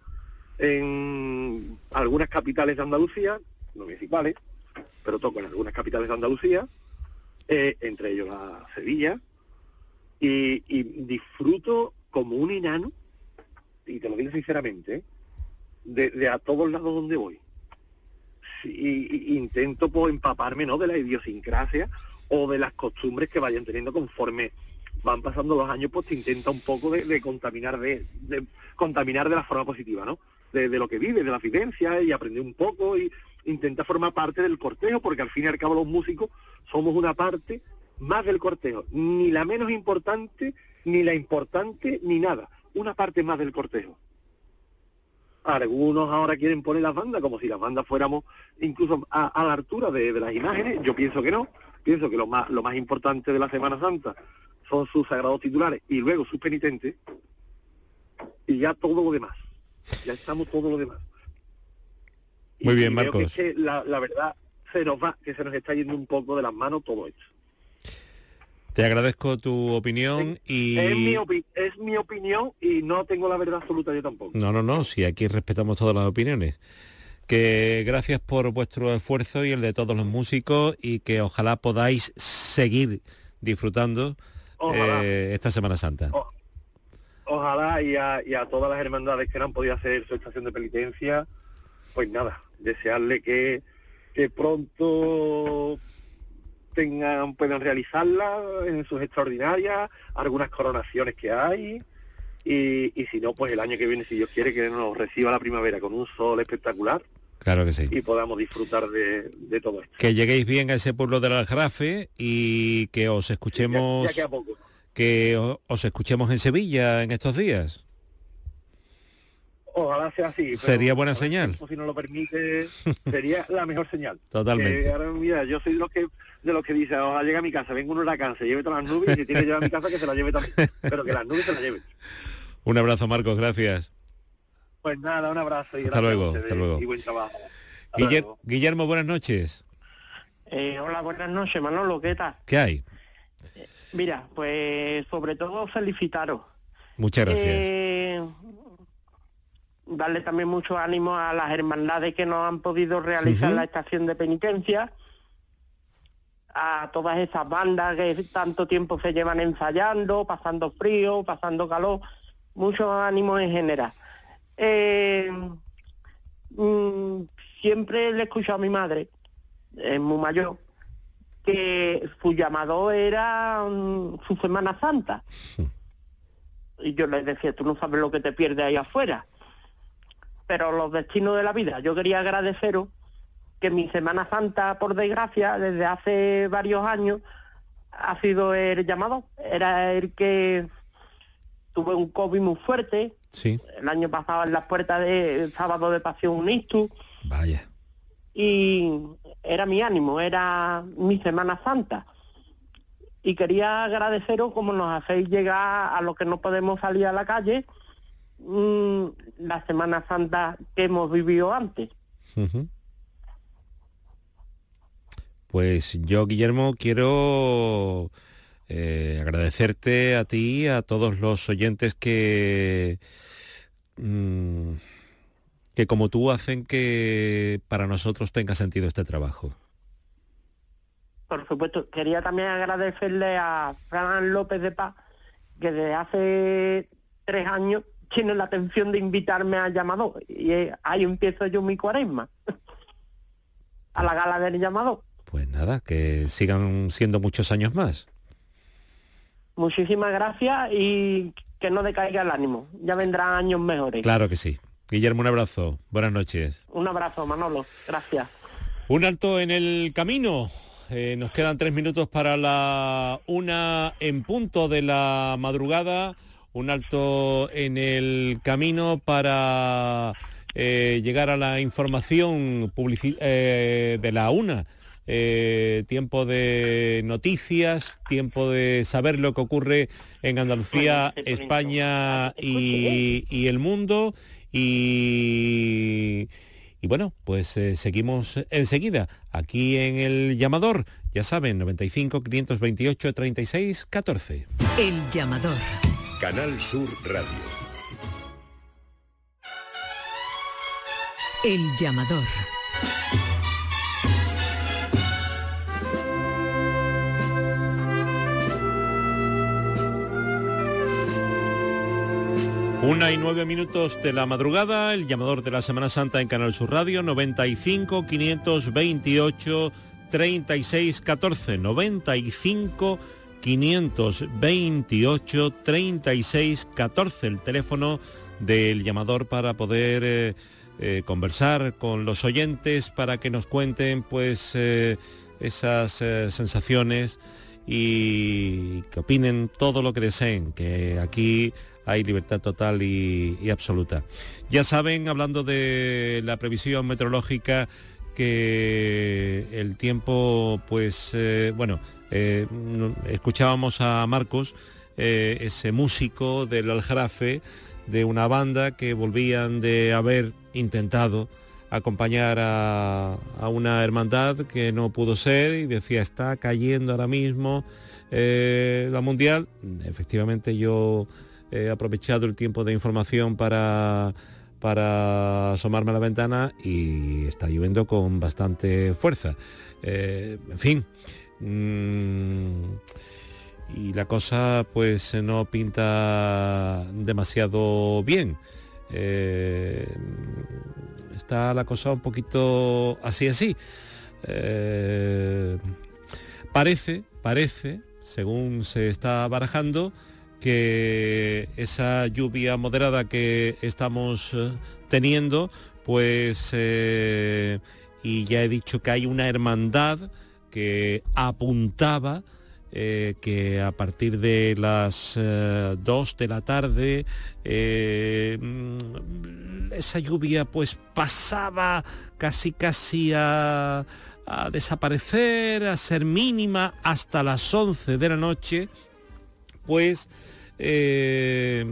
en algunas capitales de Andalucía, no municipales, pero toco en algunas capitales de Andalucía, eh, entre ellos la Sevilla, y, y disfruto como un enano, y te lo digo sinceramente, ¿eh? de, de a todos lados donde voy. Sí, y, y intento pues empaparme, ¿no?, de la idiosincrasia o de las costumbres que vayan teniendo conforme van pasando los años, pues te intenta un poco de, de contaminar de, de contaminar de la forma positiva, ¿no? De, de lo que vives, de la vivencia, y aprender un poco, y intenta formar parte del cortejo, porque al fin y al cabo los músicos somos una parte más del cortejo, ni la menos importante, ni la importante, ni nada, una parte más del cortejo. Algunos ahora quieren poner las bandas como si las bandas fuéramos incluso a, a la altura de, de las imágenes. Yo pienso que no, pienso que lo más, lo más importante de la Semana Santa son sus sagrados titulares y luego sus penitentes, y ya todo lo demás, ya estamos todo lo demás. Muy y, bien, y Marcos. Que, es que la, la verdad se nos va, que se nos está yendo un poco de las manos todo esto. Te agradezco tu opinión y... Es mi, opi es mi opinión y no tengo la verdad absoluta yo tampoco. No, no, no, si aquí respetamos todas las opiniones. Que gracias por vuestro esfuerzo y el de todos los músicos, y que ojalá podáis seguir disfrutando eh, esta Semana Santa. O ojalá, y a, y a todas las hermandades que no han podido hacer su estación de penitencia, pues nada, desearle que, que pronto tengan, puedan realizarla en sus extraordinarias, algunas coronaciones que hay, y, y si no, pues el año que viene, si Dios quiere, que nos reciba la primavera con un sol espectacular. Claro que sí. Y podamos disfrutar de, de todo esto. Que lleguéis bien a ese pueblo del Aljarafe y que os escuchemos, ya, ya queda poco. que os, os escuchemos en Sevilla en estos días. Ojalá sea así. Sería buena señal. Tiempo, si nos lo permite, sería la mejor señal. Totalmente. Que ahora, mira, yo soy de los que de los que dice, ojalá llega a mi casa, venga un huracán, se lleve todas las nubes, y si tiene que llevar a mi casa, que se la lleve también. Pero que las nubes se las lleven. Un abrazo, Marcos, gracias. Pues nada, un abrazo y hasta luego, ustedes, hasta luego. Y buen trabajo. Guiller luego. Guillermo, buenas noches. Eh, hola, buenas noches, Manolo, ¿qué tal? ¿Qué hay? Eh, mira, pues sobre todo felicitaros. Muchas gracias. Eh, darle también mucho ánimo a las hermandades que no han podido realizar uh-huh. la estación de penitencia, a todas esas bandas que tanto tiempo se llevan ensayando, pasando frío, pasando calor, mucho ánimo en general. Eh, mmm, siempre le he escuchado a mi madre, es muy mayor, que su llamado era um, su Semana Santa. Sí. Y yo les decía, tú no sabes lo que te pierdes ahí afuera. Pero los destinos de la vida, yo quería agradeceros que mi Semana Santa, por desgracia, desde hace varios años, ha sido el llamado. Era el que tuve un COVID muy fuerte. Sí. El año pasado en las puertas del sábado de Pasión un ictus. Vaya. Y era mi ánimo, era mi Semana Santa. Y quería agradeceros como nos hacéis llegar a los que no podemos salir a la calle, mmm, la Semana Santa que hemos vivido antes. Uh-huh. Pues yo, Guillermo, quiero eh, agradecerte a ti, a todos los oyentes que, mmm, que como tú hacen que para nosotros tenga sentido este trabajo. Por supuesto, quería también agradecerle a Fran López de Paz, que desde hace tres años tiene la atención de invitarme al llamado, y ahí empiezo yo mi cuaresma, a la gala del llamado. Pues nada, que sigan siendo muchos años más. Muchísimas gracias y que no decaiga el ánimo, ya vendrán años mejores. Claro que sí. Guillermo, un abrazo, buenas noches. Un abrazo, Manolo, gracias. Un alto en el camino. Eh, nos quedan tres minutos para la una en punto de la madrugada. Un alto en el camino para eh, llegar a la información publici- eh, de la una. Eh, tiempo de noticias, tiempo de saber lo que ocurre en Andalucía, España y, y el mundo. Y... Y bueno, pues eh, seguimos enseguida aquí en El Llamador, ya saben, noventa y cinco, quinientos veintiocho, treinta y seis, catorce. El Llamador. Canal Sur Radio. El Llamador. Una y nueve minutos de la madrugada, el llamador de la Semana Santa en Canal Sur Radio, noventa y cinco, quinientos veintiocho, treinta y seis, catorce, noventa y cinco, quinientos veintiocho, treinta y seis, catorce, el teléfono del llamador para poder eh, eh, conversar con los oyentes, para que nos cuenten pues eh, esas eh, sensaciones y que opinen todo lo que deseen, que aquí hay libertad total y, y absoluta. Ya saben, hablando de la previsión meteorológica, que el tiempo, pues, eh, bueno, eh, escuchábamos a Marcos, eh, ese músico del Aljarafe, de una banda que volvían de haber intentado acompañar a, a una hermandad que no pudo ser, y decía, está cayendo ahora mismo eh, la Mundial. Efectivamente, yo he aprovechado el tiempo de información para, para asomarme a la ventana y está lloviendo con bastante fuerza. Eh, en fin, mmm, y la cosa pues no pinta demasiado bien. Eh, está la cosa un poquito así así. Eh, parece, parece, según se está barajando, que esa lluvia moderada que estamos eh, teniendo, pues, eh, y ya he dicho que hay una hermandad que apuntaba eh, que a partir de las eh, dos de la tarde eh, esa lluvia pues pasaba casi casi a, a desaparecer, a ser mínima hasta las once de la noche, pues Eh,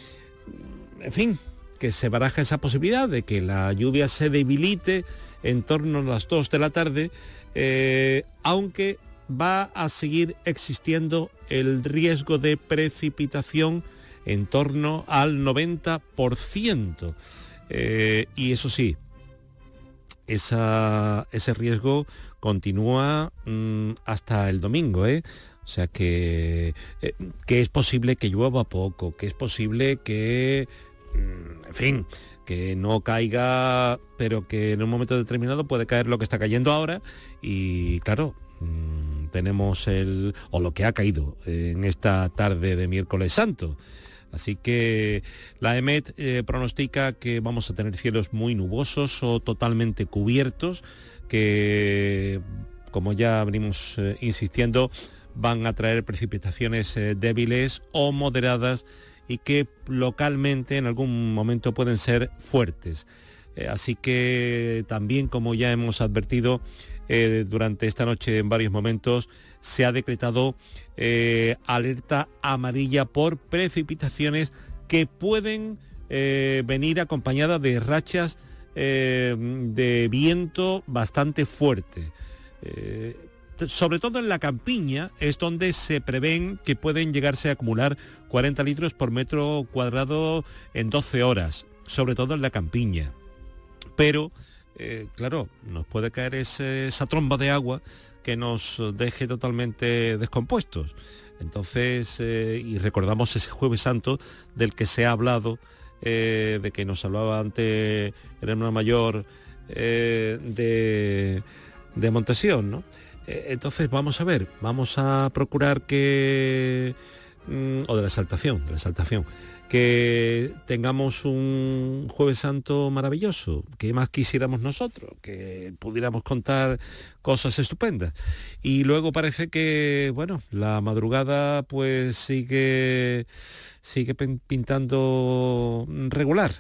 en fin, que se baraja esa posibilidad de que la lluvia se debilite en torno a las dos de la tarde, eh, aunque va a seguir existiendo el riesgo de precipitación en torno al noventa por ciento. Eh, y eso sí, esa, ese riesgo continúa mmm, hasta el domingo, ¿eh? O sea que, eh, que es posible que llueva poco, que es posible que, en fin, que no caiga, pero que en un momento determinado puede caer lo que está cayendo ahora. Y claro, mmm, tenemos el, o lo que ha caído en esta tarde de miércoles santo. Así que la EMET eh, pronostica que vamos a tener cielos muy nubosos o totalmente cubiertos, que, como ya venimos eh, insistiendo, van a traer precipitaciones eh, débiles o moderadas y que localmente en algún momento pueden ser fuertes. Eh, así que también, como ya hemos advertido eh, durante esta noche en varios momentos, se ha decretado eh, alerta amarilla por precipitaciones que pueden eh, venir acompañadas de rachas eh, de viento bastante fuerte. Eh, sobre todo en la campiña es donde se prevén que pueden llegarse a acumular cuarenta litros por metro cuadrado en doce horas, sobre todo en la campiña. Pero, eh, claro, nos puede caer ese, esa tromba de agua que nos deje totalmente descompuestos. Entonces, eh, y recordamos ese Jueves Santo del que se ha hablado, eh, de que nos hablaba antes el hermano mayor eh, de, de Montesión, ¿no? Entonces vamos a ver, vamos a procurar que, mmm, o de la exaltación, de la exaltación, que tengamos un Jueves Santo maravilloso. ¿Qué más quisiéramos nosotros? Que pudiéramos contar cosas estupendas. Y luego parece que, bueno, la madrugada pues sigue, sigue pintando regular,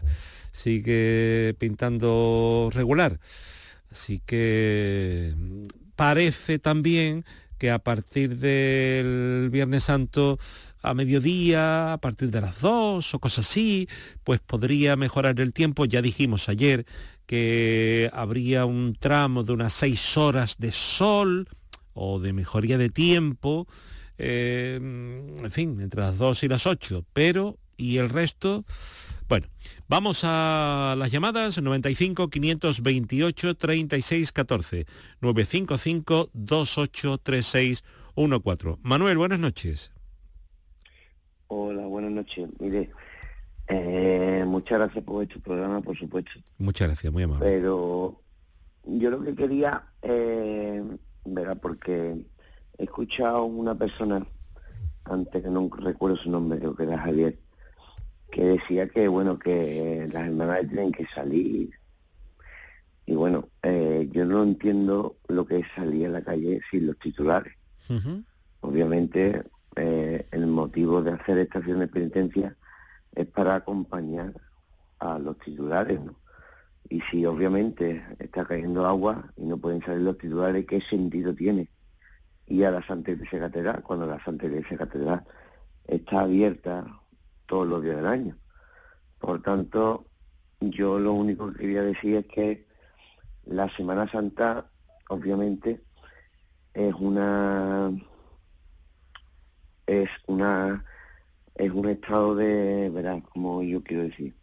sigue pintando regular. Así que parece también que a partir del Viernes Santo a mediodía, a partir de las dos o cosas así, pues podría mejorar el tiempo. Ya dijimos ayer que habría un tramo de unas seis horas de sol o de mejoría de tiempo, eh, en fin, entre las dos y las ocho, pero y el resto, bueno, vamos a las llamadas. Noventa y cinco, quinientos veintiocho, treinta y seis, catorce, nueve cinco cinco, dos ocho tres seis uno cuatro. Manuel, buenas noches. Hola, buenas noches. Mire, eh, muchas gracias por este programa, por supuesto. Muchas gracias, muy amable. Pero yo lo que quería, eh, verá, porque he escuchado a una persona, antes que no recuerdo su nombre, creo que era Javier, que decía que, bueno, que las hermandades tienen que salir. Y bueno, eh, yo no entiendo lo que es salir a la calle sin los titulares. Uh-huh. Obviamente, eh, el motivo de hacer esta acción de penitencia es para acompañar a los titulares, ¿no? Y si obviamente está cayendo agua y no pueden salir los titulares, ¿qué sentido tiene ir a la Santa Iglesia Catedral cuando la Santa Iglesia Catedral está abierta todos los días del año? Por tanto, yo lo único que quería decir es que la Semana Santa, obviamente, es una es una es un estado de, verás, como yo quiero decir,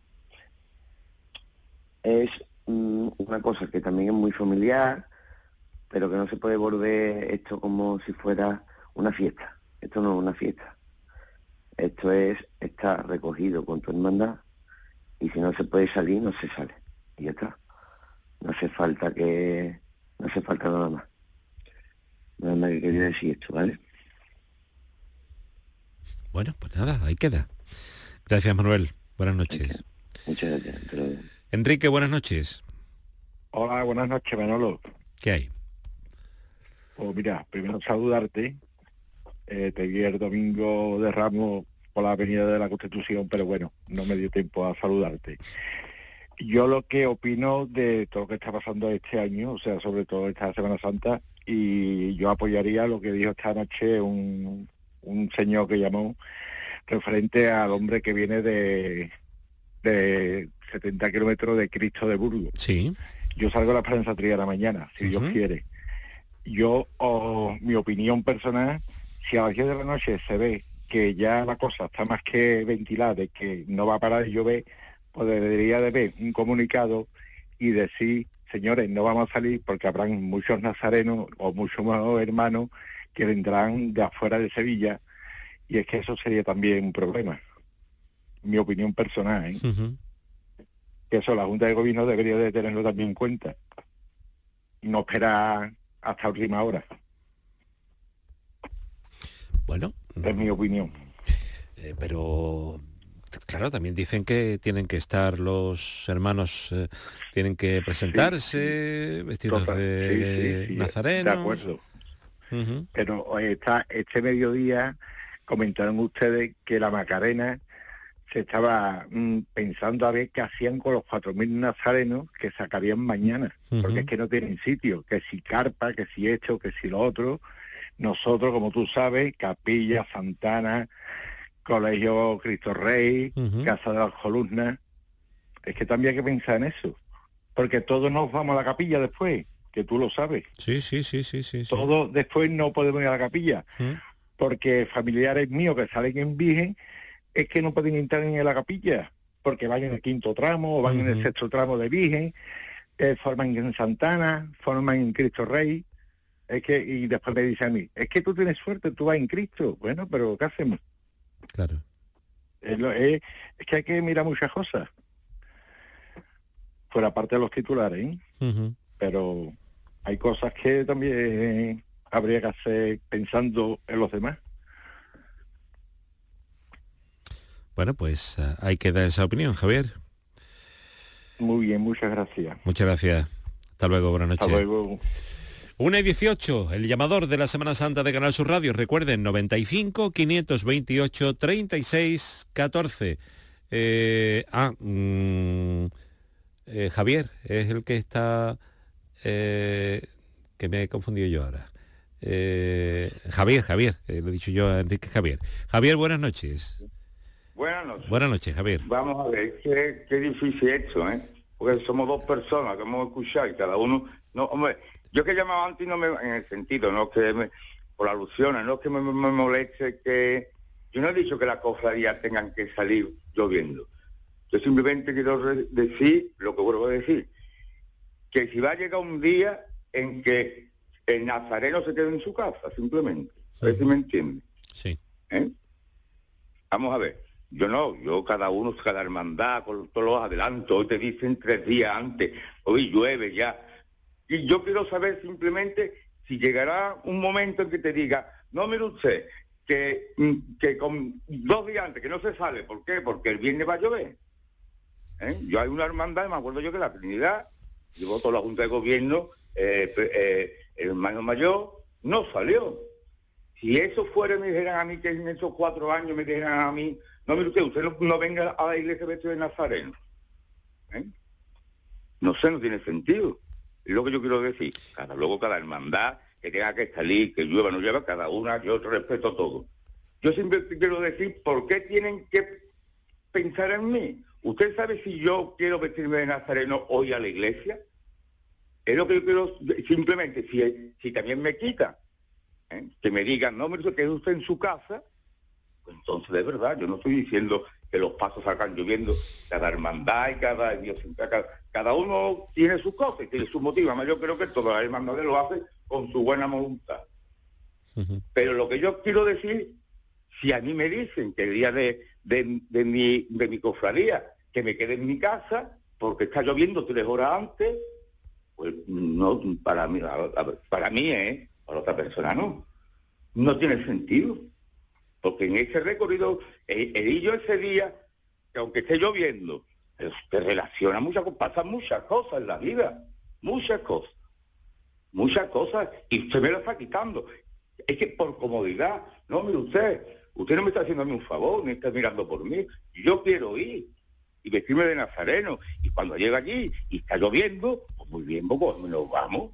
es mm, una cosa que también es muy familiar, pero que no se puede volver esto como si fuera una fiesta. Esto no es una fiesta. Esto es estar recogido con tu hermandad, y si no se puede salir, no se sale. Y ya está. No hace falta que... No hace falta nada más. Nada más que quería decir esto, ¿vale? Bueno, pues nada, ahí queda. Gracias, Manuel. Buenas noches. Muchas gracias. Pero... Enrique, buenas noches. Hola, buenas noches, Manolo. ¿Qué hay? Pues mira, primero saludarte. Eh, te vi el domingo de Ramos por la Avenida de la Constitución, pero bueno, no me dio tiempo a saludarte. Yo lo que opino de todo lo que está pasando este año, o sea, sobre todo esta Semana Santa, y yo apoyaría lo que dijo esta noche un, un señor que llamó referente al hombre que viene de, de setenta kilómetros de Cristo de Burgos. Sí. Yo salgo a la Esperanza Triana mañana, si uh-huh. Dios quiere. Yo, oh, mi opinión personal, si a las diez de la noche se ve que ya la cosa está más que ventilada, de que no va a parar de llover, pues debería de ver un comunicado y decir, señores, no vamos a salir porque habrán muchos nazarenos o muchos más hermanos que vendrán de afuera de Sevilla, y es que eso sería también un problema. Mi opinión personal, ¿eh? Uh-huh. Que eso la Junta de Gobierno debería de tenerlo también en cuenta y no esperar hasta última hora. Bueno, es mi opinión. Eh, pero claro, también dicen que tienen que estar los hermanos, eh, tienen que presentarse, sí, sí. vestidos Total. de sí, sí, sí, nazarenos. De acuerdo. Uh-huh. Pero está, este mediodía comentaron ustedes que la Macarena se estaba mmm, pensando a ver qué hacían con los cuatro mil nazarenos que sacarían mañana, uh-huh. porque es que no tienen sitio, que si carpa, que si esto, que si lo otro. Nosotros, como tú sabes, Capilla, Santana, Colegio Cristo Rey, uh-huh. Casa de las Columnas, es que también hay que pensar en eso, porque todos nos vamos a la capilla después, que tú lo sabes. Sí, sí, sí, sí, sí. Todos sí. Después no podemos ir a la capilla, uh-huh. porque familiares míos que salen en Virgen, es que no pueden entrar en la capilla, porque van en el quinto tramo, o van uh-huh. en el sexto tramo de Virgen, eh, forman en Santana, forman en Cristo Rey, es que, y después me dice a mí, es que tú tienes suerte, tú vas en Cristo. Bueno, pero ¿qué hacemos? Claro. Es, lo, es, es que hay que mirar muchas cosas. Fuera parte de los titulares, ¿eh? Uh-huh. Pero hay cosas que también habría que hacer pensando en los demás. Bueno, pues uh, hay que dar esa opinión, Javier. Muy bien, muchas gracias. Muchas gracias. Hasta luego, buenas noches. Hasta luego. una y dieciocho, el llamador de la Semana Santa de Canal Sur Radio. Recuerden, noventa y cinco, quinientos veintiocho, treinta y seis, catorce. Eh, ah, mmm, eh, Javier es el que está... Eh, que me he confundido yo ahora. Eh, Javier, Javier, eh, lo he dicho yo a Enrique Javier. Javier, buenas noches. Buenas noches. Buenas noches, Javier. Vamos a ver, qué, qué difícil esto, ¿eh? Porque somos dos personas que hemos escuchado y cada uno... No, hombre, yo que llamaba antes no me... En el sentido, no que me... Por alusiones, no es que me, me, me moleste que... Yo no he dicho que las cofradías tengan que salir lloviendo. Yo simplemente quiero re- decir lo que vuelvo a decir. Que si va a llegar un día en que el nazareno se quede en su casa, simplemente. A ver si me entiende. Sí. ¿Eh? Vamos a ver. Yo no, yo cada uno, cada hermandad, con todos los adelantos, hoy te dicen tres días antes, hoy llueve ya. Y yo quiero saber simplemente si llegará un momento en que te diga, no, mire usted, que, que con dos días antes, que no se sale, ¿por qué? Porque el viernes va a llover. ¿Eh? Yo hay una hermandad, me acuerdo yo que la Trinidad, llevó toda la Junta de Gobierno, eh, eh, el hermano mayor, no salió. Si eso fuera, me dijeran a mí que en esos cuatro años me dijeran a mí, no, mire usted, usted no, no venga a la iglesia vestido de nazareno. ¿Eh? No sé, no tiene sentido. Es lo que yo quiero decir. Cada, luego cada hermandad que tenga que salir, que llueva o no llueva, cada una, yo respeto todo. Yo siempre quiero decir, ¿por qué tienen que pensar en mí? ¿Usted sabe si yo quiero vestirme de nazareno hoy a la iglesia? Es lo que yo quiero, simplemente, si, si también me quita, ¿eh? Que me digan, no, mire, que es usted en su casa, pues entonces de verdad, yo no estoy diciendo que los pasos salgan lloviendo, cada hermandad y cada Dios, cada, cada uno tiene sus cosas y tiene sus motivos. Además, yo creo que todas las hermandades lo hacen con su buena voluntad. Uh-huh. Pero lo que yo quiero decir, si a mí me dicen que el día de, de, de, mi, de mi cofradía, que me quede en mi casa, porque está lloviendo tres horas antes, pues no, para mí, para mí, ¿eh? Para otra persona no. No tiene sentido. Porque en ese recorrido, el, el hillo ese día, que aunque esté lloviendo, te relaciona muchas cosas, pasan muchas cosas en la vida, muchas cosas, muchas cosas, y usted me lo está quitando. Es que por comodidad, no, mire usted, usted no me está haciendo a mí un favor, ni está mirando por mí, yo quiero ir y vestirme de nazareno, y cuando llega allí y está lloviendo, pues muy bien, pues nos vamos.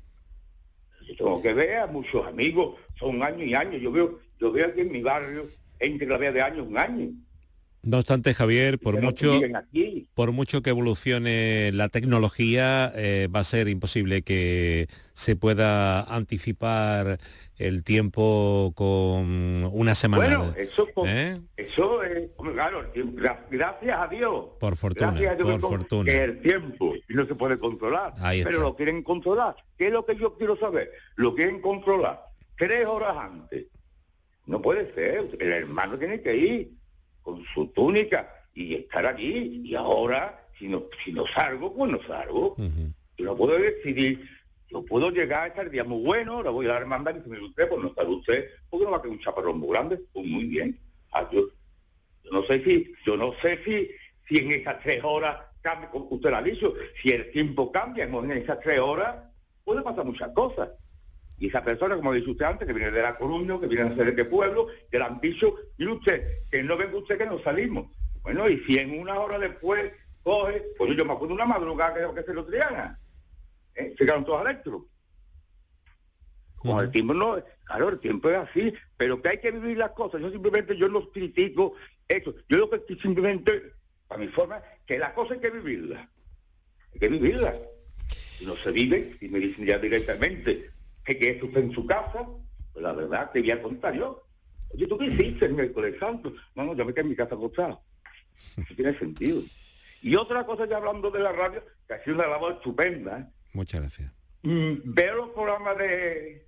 Yo tengo que ver a muchos amigos, son años y años, yo veo, yo veo aquí en mi barrio, entre la vez de años, un año. No obstante, Javier, por mucho, por mucho que evolucione la tecnología, eh, va a ser imposible que se pueda anticipar el tiempo con una semana. Bueno, eso, ¿eh? eso es, claro, gracias a Dios. Por fortuna, gracias a Dios por fortuna. Que el tiempo no se puede controlar, pero lo quieren controlar. ¿Qué es lo que yo quiero saber? Lo quieren controlar tres horas antes. No puede ser, el hermano tiene que ir con su túnica y estar allí, y ahora, si no, si no salgo, pues no salgo. Uh-huh. Yo no puedo decidir, yo puedo llegar a estar día muy bueno, ahora voy a la hermandad y si me dice usted, pues no sale usted, porque no va a quedar un chaparrón muy grande, pues muy bien. Ah, yo, yo no sé si, yo no sé si, si en esas tres horas cambia, como usted lo ha dicho, si el tiempo cambia, en esas tres horas puede pasar muchas cosas. Y esa persona, como dice usted antes, que viene de La Coruña, que viene a ser de qué pueblo, que le han dicho, y usted, que no venga usted que no salimos. Bueno, y si en una hora después coge, pues yo me acuerdo una madrugada que, que se lo Triana, ¿eh? Se quedaron todos adentro. Como uh-huh. El tiempo no, claro, el tiempo es así, pero que hay que vivir las cosas. Yo simplemente, yo no critico eso. Yo lo que estoy simplemente, para mi forma, que las cosas hay que vivirlas. Hay que vivirlas. Si no se vive, y me dicen ya directamente que, que esto está en su casa, pues la verdad te voy a contar yo. Oye, ¿tú qué hiciste el miércoles santo? No, no, yo me quedé en mi casa acostado. Eso tiene sentido. Y otra cosa, ya hablando de la radio, que ha sido una labor estupenda. ¿eh? Muchas gracias. Mm, veo los programas de,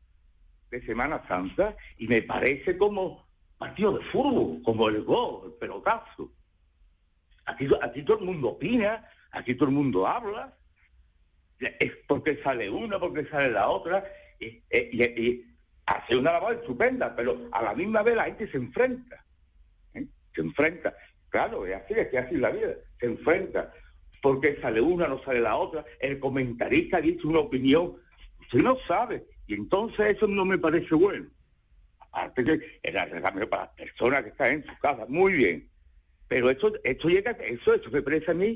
de Semana Santa y me parece como partido de fútbol, como el gol, el pelotazo. Aquí, aquí todo el mundo opina, aquí todo el mundo habla. Es porque sale una, porque sale la otra, y, y, y hace una labor estupenda, pero a la misma vez la gente se enfrenta, ¿eh? se enfrenta, claro, es así, es que así es la vida, se enfrenta, porque sale una, no sale la otra, el comentarista dice una opinión, usted no sabe, y entonces eso no me parece bueno, aparte que era regalo para las personas que están en su casa, muy bien, pero esto, esto llega, eso, eso me parece a mí,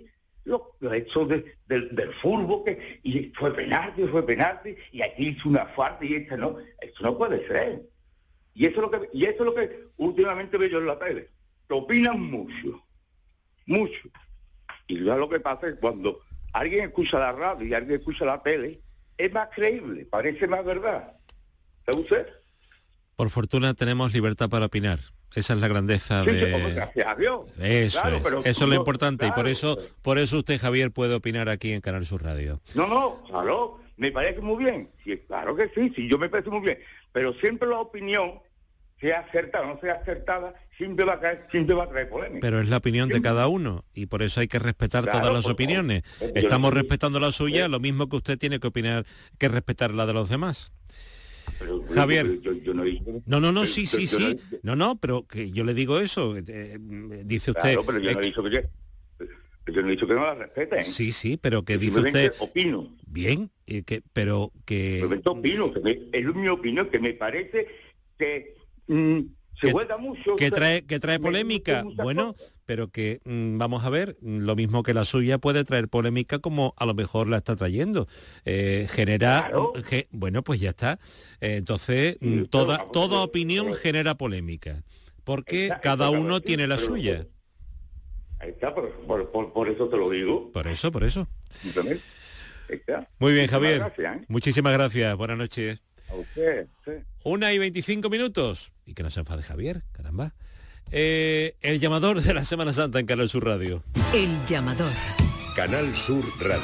lo, lo hecho de, del, del fútbol, que y fue penalti, fue penalti, y aquí hizo una falta y esta no, esto no puede ser. Y eso es lo que, y eso es lo que últimamente veo yo en la tele, que opinan mucho, mucho. Y ya lo que pasa es cuando alguien escucha la radio y alguien escucha la tele, es más creíble, parece más verdad. ¿Sabe usted? Por fortuna tenemos libertad para opinar. Esa es la grandeza sí, de... Gracias a Dios. Eso claro, es, pero eso es lo importante, claro, y por eso, pero... por eso usted, Javier, puede opinar aquí en Canal Sur Radio. No, no, claro, me parece muy bien. Sí, claro que sí, sí, yo me parece muy bien. Pero siempre la opinión, sea acertada o no sea acertada, siempre va a traer, siempre va a traer polémica. Pero es la opinión siempre. de cada uno, y por eso hay que respetar Claro, todas las por opiniones. favor. Estamos Yo- respetando la suya, lo mismo que usted tiene que opinar, que respetar la de los demás. Pero, pero, Javier. pero yo, yo no, he dicho- No, no, no, pero sí, yo- sí, yo sí. no- No, no, pero que yo le digo eso. eh, dice usted... Claro, pero yo no he eh, dicho que yo, yo no he dicho que no la respeten. Sí, sí, pero que Yo dice simplemente usted... opino. Bien, eh, que, pero que... Simplemente opino, que me- es mi opinión, que me parece que mm, se Que- vuelta mucho. que o sea, trae que trae me polémica, dicen muchas bueno, cosas. pero que mm, vamos a ver, mm, lo mismo que la suya puede traer polémica, como a lo mejor la está trayendo. Eh, genera, Claro. mm, ge- bueno, pues ya está. Eh, entonces, mm, Sí, toda pero, toda pero, opinión pero- genera polémica, porque Está- cada está, uno sí, tiene la pero- suya. Ahí está, por, por, por, por eso te lo digo. Por eso, por eso. Simplemente. Ahí está. Muy bien, Muchísimas Javier. gracias, ¿eh? Muchísimas gracias. Buenas noches. A usted, sí. Una y veinticinco minutos. Y que no se enfade Javier, caramba. Eh, el llamador de la Semana Santa en Canal Sur Radio. El llamador. Canal Sur Radio.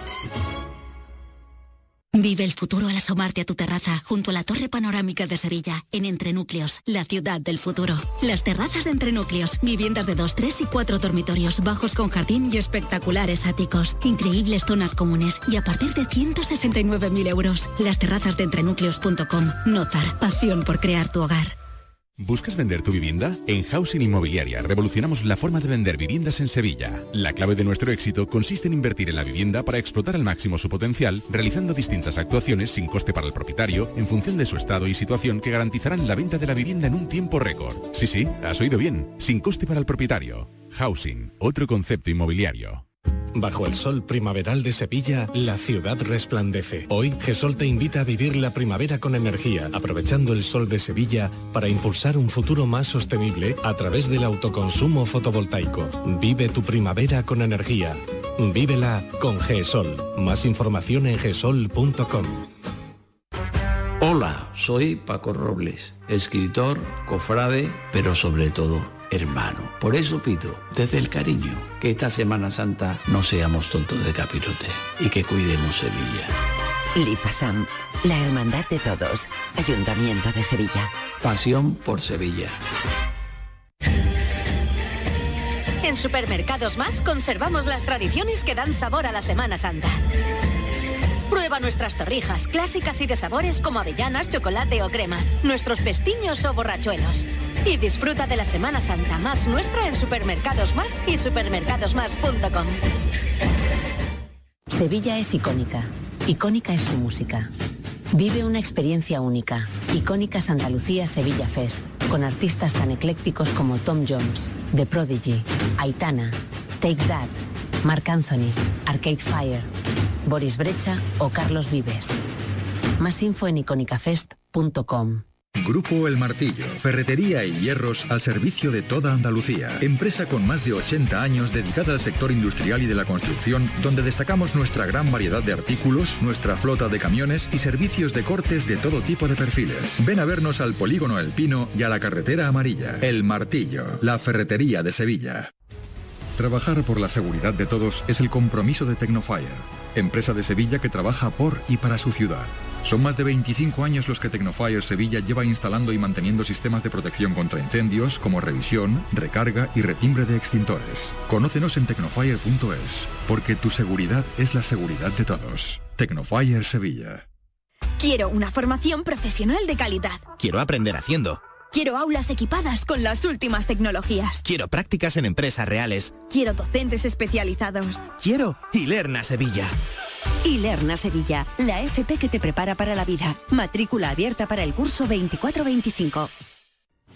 Vive el futuro al asomarte a tu terraza junto a la Torre Panorámica de Sevilla, en Entrenúcleos, la ciudad del futuro. Las terrazas de Entrenúcleos, viviendas de dos, tres y cuatro dormitorios, bajos con jardín y espectaculares áticos, increíbles zonas comunes y a partir de ciento sesenta y nueve mil euros. Las terrazas de entrenúcleos punto com. Nozar, pasión por crear tu hogar. ¿Buscas vender tu vivienda? En Housing Inmobiliaria revolucionamos la forma de vender viviendas en Sevilla. La clave de nuestro éxito consiste en invertir en la vivienda para explotar al máximo su potencial, realizando distintas actuaciones sin coste para el propietario, en función de su estado y situación, que garantizarán la venta de la vivienda en un tiempo récord. Sí, sí, has oído bien, sin coste para el propietario. Housing, otro concepto inmobiliario. Bajo el sol primaveral de Sevilla, la ciudad resplandece. Hoy, GESOL te invita a vivir la primavera con energía, aprovechando el sol de Sevilla para impulsar un futuro más sostenible a través del autoconsumo fotovoltaico. Vive tu primavera con energía. Vívela con GESOL. Más información en gesol punto com. Hola, soy Paco Robles, escritor, cofrade, pero sobre todo hermano. Por eso pido, desde el cariño, que esta Semana Santa no seamos tontos de capirote y que cuidemos Sevilla. Lipasam, la hermandad de todos. Ayuntamiento de Sevilla. Pasión por Sevilla. En Supermercados Más conservamos las tradiciones que dan sabor a la Semana Santa. Prueba nuestras torrijas clásicas y de sabores como avellanas, chocolate o crema, nuestros pestiños o borrachuelos. Y disfruta de la Semana Santa más nuestra en Supermercados Más y supermercados más punto com. Sevilla es icónica. Icónica es su música. Vive una experiencia única. Icónicas Andalucía Sevilla Fest, con artistas tan eclécticos como Tom Jones, The Prodigy, Aitana, Take That, Marc Anthony, Arcade Fire, Boris Brecha o Carlos Vives. Más info en icónicafest punto com. Grupo El Martillo, ferretería y hierros al servicio de toda Andalucía. Empresa con más de ochenta años dedicada al sector industrial y de la construcción, donde destacamos nuestra gran variedad de artículos, nuestra flota de camiones y servicios de cortes de todo tipo de perfiles. Ven a vernos al Polígono El Pino y a la Carretera Amarilla. El Martillo, la ferretería de Sevilla. Trabajar por la seguridad de todos es el compromiso de Tecnofire, empresa de Sevilla que trabaja por y para su ciudad. Son más de veinticinco años los que Tecnofire Sevilla lleva instalando y manteniendo sistemas de protección contra incendios, como revisión, recarga y retimbre de extintores. Conócenos en tecnofire punto es, porque tu seguridad es la seguridad de todos. Tecnofire Sevilla. Quiero una formación profesional de calidad. Quiero aprender haciendo. Quiero aulas equipadas con las últimas tecnologías. Quiero prácticas en empresas reales. Quiero docentes especializados. Quiero Ilerna Sevilla. Ilerna Sevilla, la F P que te prepara para la vida. Matrícula abierta para el curso veinticuatro veinticinco.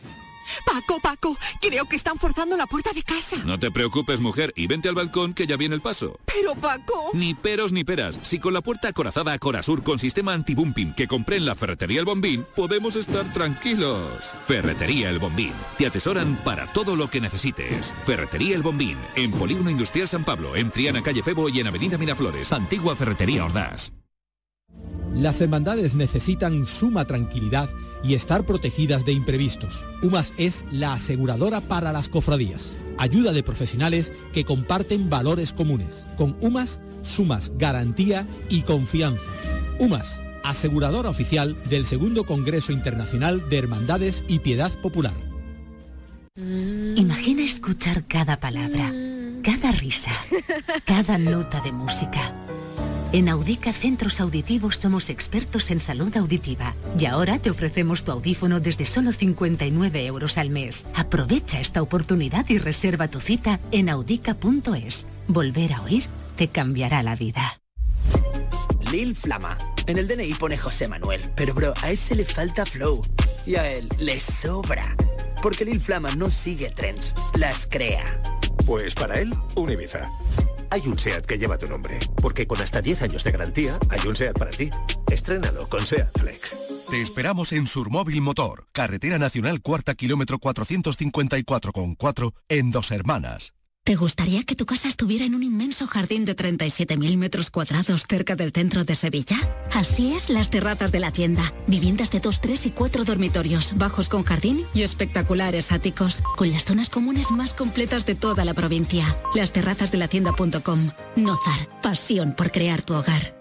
Paco, Paco, creo que están forzando la puerta de casa. No te preocupes, mujer, y vente al balcón que ya viene el paso. Pero, Paco... Ni peros ni peras. Si con la puerta acorazada Corasur con sistema anti-bumping que compré en la Ferretería El Bombín, podemos estar tranquilos. Ferretería El Bombín. Te asesoran para todo lo que necesites. Ferretería El Bombín. En Polígono Industrial San Pablo, en Triana, calle Febo y en Avenida Miraflores. Antigua Ferretería Ordaz. Las hermandades necesitan suma tranquilidad y estar protegidas de imprevistos. UMAS es la aseguradora para las cofradías. Ayuda de profesionales que comparten valores comunes. Con UMAS sumas garantía y confianza. UMAS, aseguradora oficial del segundo Congreso Internacional de Hermandades y Piedad Popular. Imagina escuchar cada palabra, cada risa, cada nota de música. En Audica Centros Auditivos somos expertos en salud auditiva y ahora te ofrecemos tu audífono desde solo cincuenta y nueve euros al mes. Aprovecha esta oportunidad y reserva tu cita en audica punto es. Volver a oír te cambiará la vida. Lil Flama. En el D N I pone José Manuel, pero bro, a ese le falta flow y a él le sobra. Porque Lil Flama no sigue trends, las crea. Pues para él, un Ibiza. Hay un SEAT que lleva tu nombre, porque con hasta diez años de garantía, hay un SEAT para ti. Estrénalo con SEAT Flex. Te esperamos en Surmóvil Motor, Carretera Nacional Cuarta, kilómetro cuatrocientos cincuenta y cuatro coma cuatro, en Dos Hermanas. ¿Te gustaría que tu casa estuviera en un inmenso jardín de treinta y siete mil metros cuadrados cerca del centro de Sevilla? Así es Las Terrazas de la Tienda. Viviendas de dos, tres y cuatro dormitorios, bajos con jardín y espectaculares áticos, con las zonas comunes más completas de toda la provincia. las terrazas de la tienda punto com. Nozar, pasión por crear tu hogar.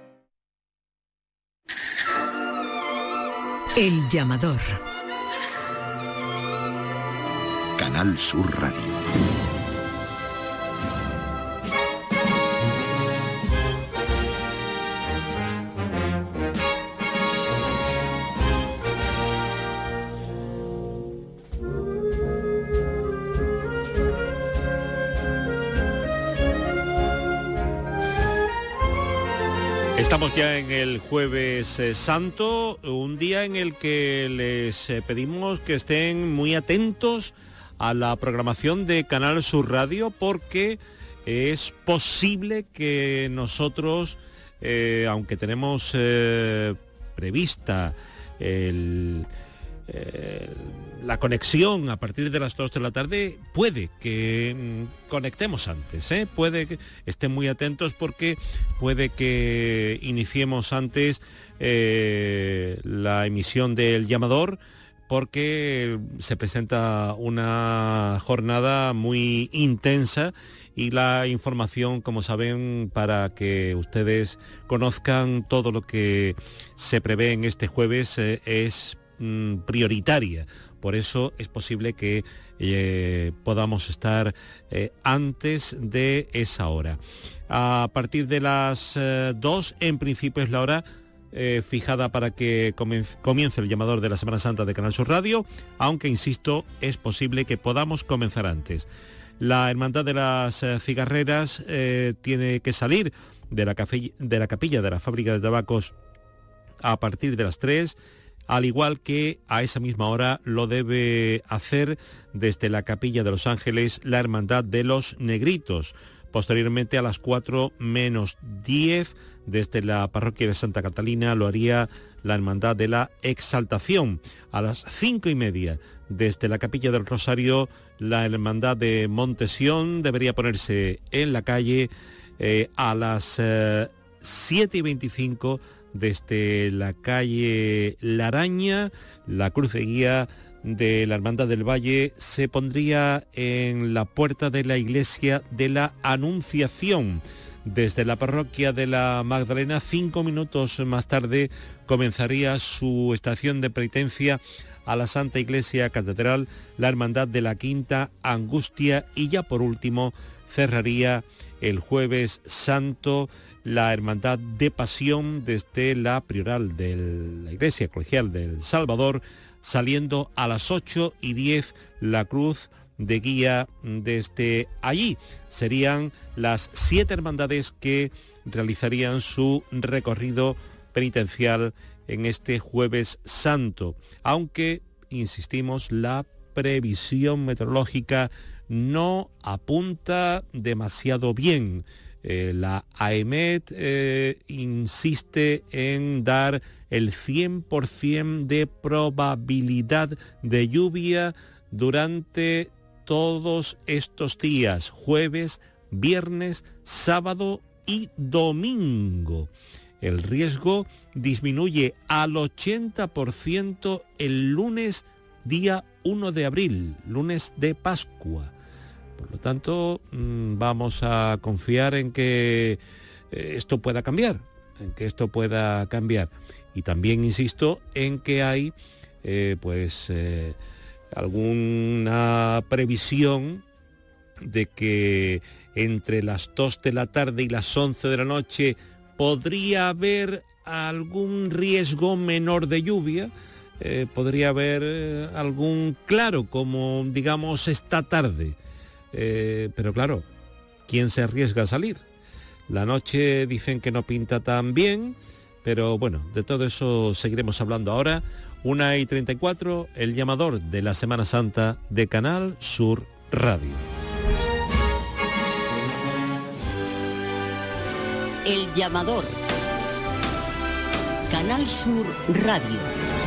El llamador. Canal Sur Radio. Estamos ya en el Jueves eh, Santo, un día en el que les eh, pedimos que estén muy atentos a la programación de Canal Sur Radio, porque es posible que nosotros, eh, aunque tenemos eh, prevista el... Eh, la conexión a partir de las dos de la tarde, puede que mm, conectemos antes, ¿eh? Puede que estén muy atentos porque puede que iniciemos antes eh, la emisión del llamador, porque se presenta una jornada muy intensa y la información, como saben, para que ustedes conozcan todo lo que se prevé en este jueves, eh, es prioritaria. Por eso es posible que eh, podamos estar eh, antes de esa hora. A partir de las eh, dos, en principio es la hora eh, fijada para que comience el llamador de la Semana Santa de Canal Sur Radio, aunque, insisto, es posible que podamos comenzar antes. La Hermandad de las eh, Cigarreras eh, tiene que salir de la, de la capilla de la fábrica de tabacos a partir de las tres, al igual que a esa misma hora lo debe hacer desde la Capilla de los Ángeles la Hermandad de los Negritos. Posteriormente, a las cuatro menos diez, desde la parroquia de Santa Catalina lo haría la Hermandad de la Exaltación. A las cinco y media, desde la Capilla del Rosario, la Hermandad de Montesión debería ponerse en la calle. Eh, a las eh, siete y veinticinco, desde la calle La Araña, la cruz de guía de la Hermandad del Valle se pondría en la puerta de la iglesia de la Anunciación. Desde la parroquia de la Magdalena, cinco minutos más tarde, comenzaría su estación de penitencia a la Santa Iglesia Catedral, la Hermandad de la Quinta Angustia, y ya por último cerraría el Jueves Santo la Hermandad de Pasión desde la Prioral de la Iglesia Colegial del Salvador, saliendo a las ocho y diez la cruz de guía desde allí. Serían las siete hermandades que realizarían su recorrido penitencial en este Jueves Santo, aunque, insistimos, la previsión meteorológica no apunta demasiado bien. Eh, la AEMET eh, insiste en dar el cien por ciento de probabilidad de lluvia durante todos estos días, jueves, viernes, sábado y domingo. El riesgo disminuye al ochenta por ciento el lunes día uno de abril, lunes de Pascua. Por lo tanto, vamos a confiar en que esto pueda cambiar, en que esto pueda cambiar. Y también insisto en que hay, eh, pues, eh, alguna previsión de que entre las dos de la tarde y las once de la noche podría haber algún riesgo menor de lluvia, eh, podría haber eh, algún claro, como digamos esta tarde. Eh, pero claro, ¿quién se arriesga a salir? La noche dicen que no pinta tan bien, pero bueno, de todo eso seguiremos hablando ahora. una y treinta y cuatro, el llamador de la Semana Santa de Canal Sur Radio. El llamador. Canal Sur Radio.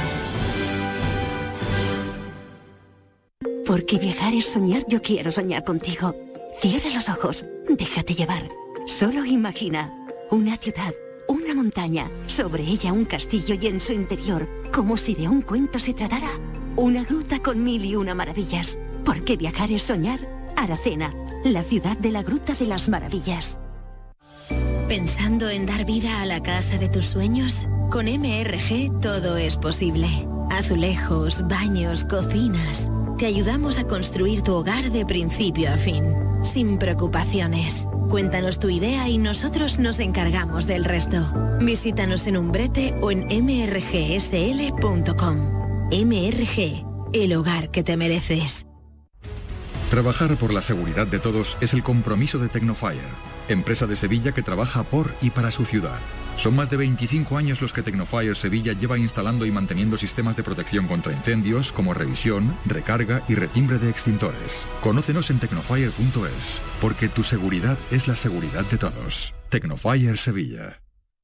Porque viajar es soñar, yo quiero soñar contigo. Cierra los ojos, déjate llevar. Solo imagina una ciudad, una montaña, sobre ella un castillo y en su interior, como si de un cuento se tratara, una gruta con mil y una maravillas. Porque viajar es soñar. Aracena, la ciudad de la Gruta de las Maravillas. ¿Pensando en dar vida a la casa de tus sueños? Con M R G todo es posible. Azulejos, baños, cocinas. Te ayudamos a construir tu hogar de principio a fin, sin preocupaciones. Cuéntanos tu idea y nosotros nos encargamos del resto. Visítanos en Umbrete o en m r g s l punto com. M R G, el hogar que te mereces. Trabajar por la seguridad de todos es el compromiso de Tecnofire, empresa de Sevilla que trabaja por y para su ciudad. Son más de veinticinco años los que Tecnofire Sevilla lleva instalando y manteniendo sistemas de protección contra incendios como revisión, recarga y retimbre de extintores. Conócenos en tecnofire punto es, porque tu seguridad es la seguridad de todos. Tecnofire Sevilla.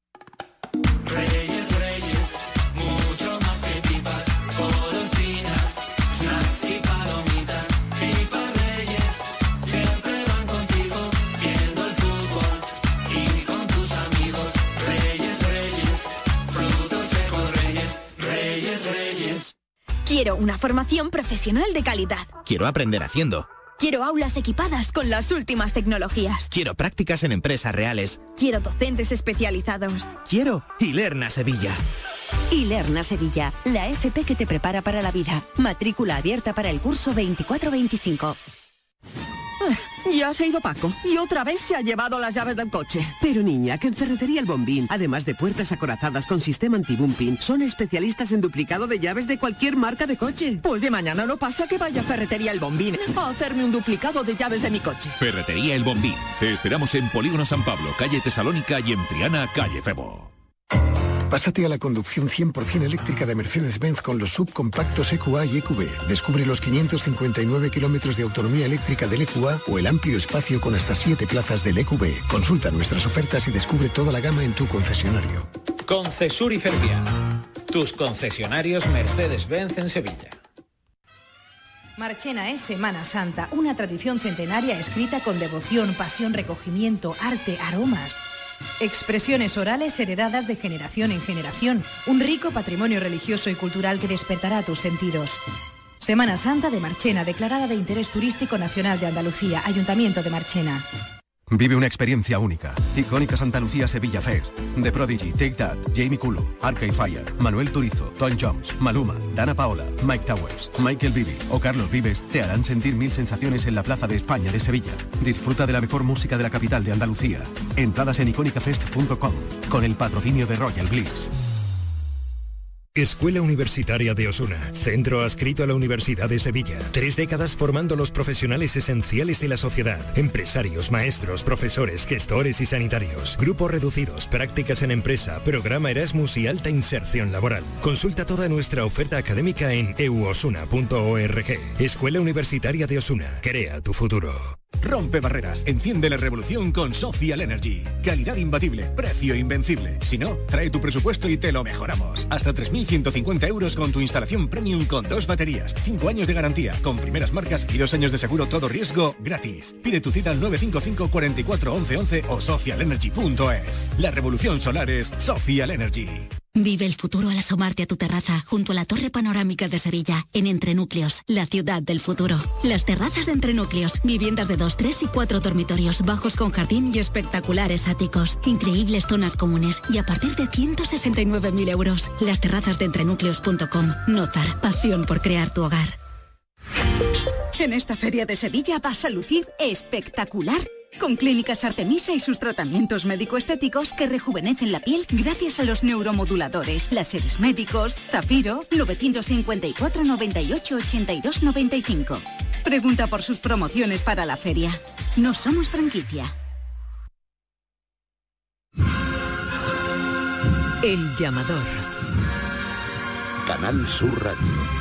Quiero una formación profesional de calidad. Quiero aprender haciendo. Quiero aulas equipadas con las últimas tecnologías. Quiero prácticas en empresas reales. Quiero docentes especializados. Quiero Ilerna Sevilla. Ilerna Sevilla, la F P que te prepara para la vida. Matrícula abierta para el curso veinticuatro veinticinco. Ya se ha ido Paco y otra vez se ha llevado las llaves del coche. Pero niña, que en Ferretería El Bombín, además de puertas acorazadas con sistema anti-bumping, son especialistas en duplicado de llaves de cualquier marca de coche. Pues de mañana no pasa que vaya a Ferretería El Bombín a hacerme un duplicado de llaves de mi coche. Ferretería El Bombín. Te esperamos en Polígono San Pablo, calle Tesalónica, y en Triana, calle Febo. Pásate a la conducción cien por ciento eléctrica de Mercedes-Benz con los subcompactos E Q A y E Q B. Descubre los quinientos cincuenta y nueve kilómetros de autonomía eléctrica del E Q A o el amplio espacio con hasta siete plazas del E Q B. Consulta nuestras ofertas y descubre toda la gama en tu concesionario. Concesur y Fervial, tus concesionarios Mercedes-Benz en Sevilla. Marchena es Semana Santa, una tradición centenaria escrita con devoción, pasión, recogimiento, arte, aromas. Expresiones orales heredadas de generación en generación, un rico patrimonio religioso y cultural que despertará tus sentidos. Semana Santa de Marchena, declarada de interés turístico nacional de Andalucía, Ayuntamiento de Marchena. Vive una experiencia única. Icónica Santa Lucía Sevilla Fest. The Prodigy, Take That, Jamie Cullum, Arcade Fire, Manuel Turizo, Tom Jones, Maluma, Dana Paola, Mike Towers, Michael Bibi o Carlos Vives te harán sentir mil sensaciones en la Plaza de España de Sevilla. Disfruta de la mejor música de la capital de Andalucía. Entradas en icónica fest punto com con el patrocinio de Royal Bliss. Escuela Universitaria de Osuna, centro adscrito a la Universidad de Sevilla. Tres décadas formando los profesionales esenciales de la sociedad, empresarios, maestros, profesores, gestores y sanitarios. Grupos reducidos, prácticas en empresa, programa Erasmus y alta inserción laboral. Consulta toda nuestra oferta académica en e u osuna punto org. Escuela Universitaria de Osuna, crea tu futuro. Rompe barreras, enciende la revolución con Social Energy. Calidad imbatible, precio invencible. Si no, trae tu presupuesto y te lo mejoramos. Hasta tres mil ciento cincuenta euros con tu instalación premium con dos baterías, cinco años de garantía, con primeras marcas y dos años de seguro todo riesgo gratis. Pide tu cita al nueve cinco cinco, cuatro cuatro, once once o social energy punto es. La revolución solar es Social Energy. Vive el futuro al asomarte a tu terraza junto a la Torre Panorámica de Sevilla, en Entrenúcleos, la ciudad del futuro. Las terrazas de Entrenúcleos, viviendas de dos, tres y cuatro dormitorios, bajos con jardín y espectaculares áticos, increíbles zonas comunes y a partir de ciento sesenta y nueve mil euros. Las terrazas de entrenúcleos punto com. Nozar, pasión por crear tu hogar. En esta feria de Sevilla vas a lucir espectacular. Con Clínicas Artemisa y sus tratamientos médico-estéticos que rejuvenecen la piel gracias a los neuromoduladores, láseres médicos, Zafiro, nueve cinco cuatro, noventa y ocho, ochenta y dos, noventa y cinco. Pregunta por sus promociones para la feria. No somos franquicia. El llamador. Canal Sur Radio.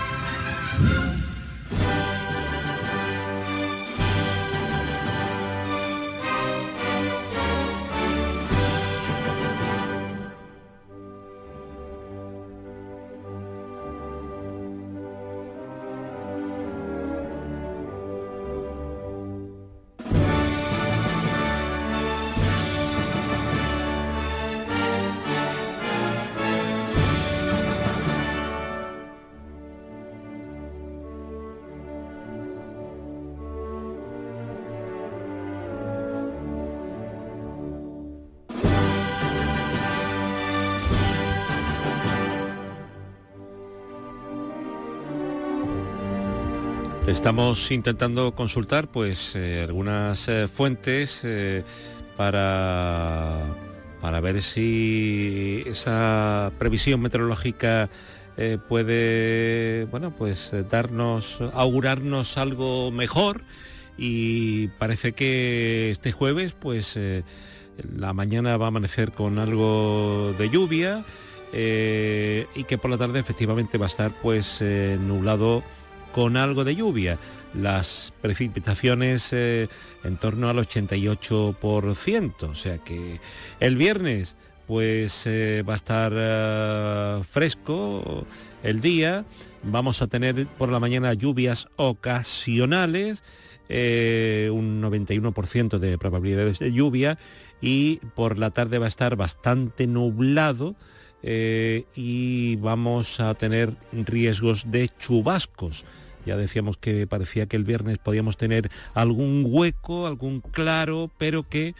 Estamos intentando consultar pues eh, algunas eh, fuentes eh, para, para ver si esa previsión meteorológica eh, puede, bueno, pues darnos, augurarnos algo mejor, y parece que este jueves pues eh, la mañana va a amanecer con algo de lluvia eh, y que por la tarde efectivamente va a estar pues eh, nublado con algo de lluvia. Las precipitaciones eh, en torno al ochenta y ocho por ciento, o sea que el viernes pues eh, va a estar uh, fresco el día, vamos a tener por la mañana lluvias ocasionales, eh, un noventa y uno por ciento de probabilidades de lluvia, y por la tarde va a estar bastante nublado, eh, y vamos a tener riesgos de chubascos. Ya decíamos que parecía que el viernes podíamos tener algún hueco, algún claro, pero que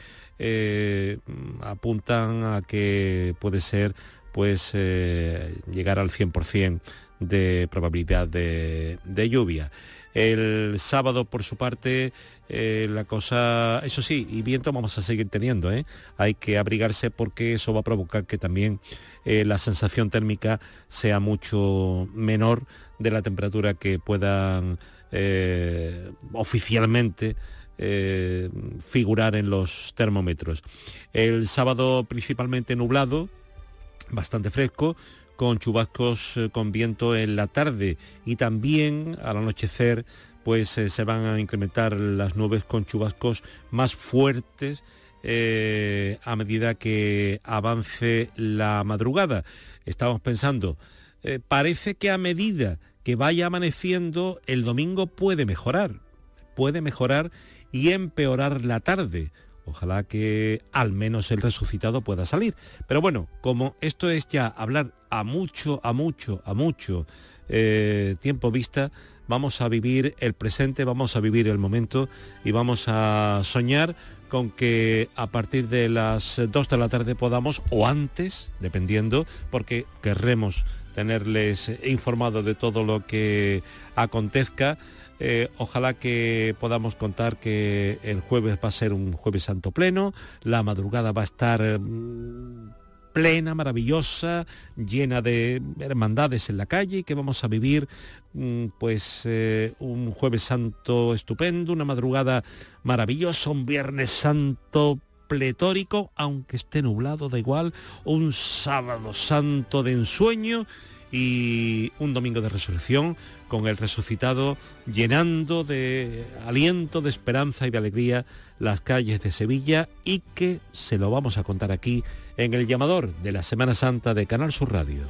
eh, apuntan a que puede ser pues eh, llegar al cien por ciento de probabilidad de, de lluvia. El sábado, por su parte, eh, la cosa, eso sí, y viento vamos a seguir teniendo, ¿eh? Hay que abrigarse porque eso va a provocar que también eh, la sensación térmica sea mucho menor de la temperatura que puedan eh, oficialmente eh, figurar en los termómetros. El sábado principalmente nublado, bastante fresco, con chubascos eh, con viento en la tarde, y también al anochecer pues eh, se van a incrementar las nubes con chubascos más fuertes eh, a medida que avance la madrugada. Estamos pensando, eh, parece que a medida que vaya amaneciendo el domingo puede mejorar, puede mejorar y empeorar la tarde. Ojalá que al menos el resucitado pueda salir. Pero bueno, como esto es ya hablar a mucho, a mucho, a mucho eh, tiempo vista, vamos a vivir el presente, vamos a vivir el momento y vamos a soñar con que a partir de las dos de la tarde podamos, o antes, dependiendo, porque querremos tenerles informado de todo lo que acontezca. Eh, ojalá que podamos contar que el jueves va a ser un jueves santo pleno, la madrugada va a estar mm, plena, maravillosa, llena de hermandades en la calle, y que vamos a vivir pues eh, un Jueves Santo estupendo, una madrugada maravillosa, un Viernes Santo pletórico, aunque esté nublado, da igual, un Sábado Santo de ensueño y un Domingo de Resurrección con el resucitado llenando de aliento, de esperanza y de alegría las calles de Sevilla, y que se lo vamos a contar aquí en el llamador de la Semana Santa de Canal Sur Radio.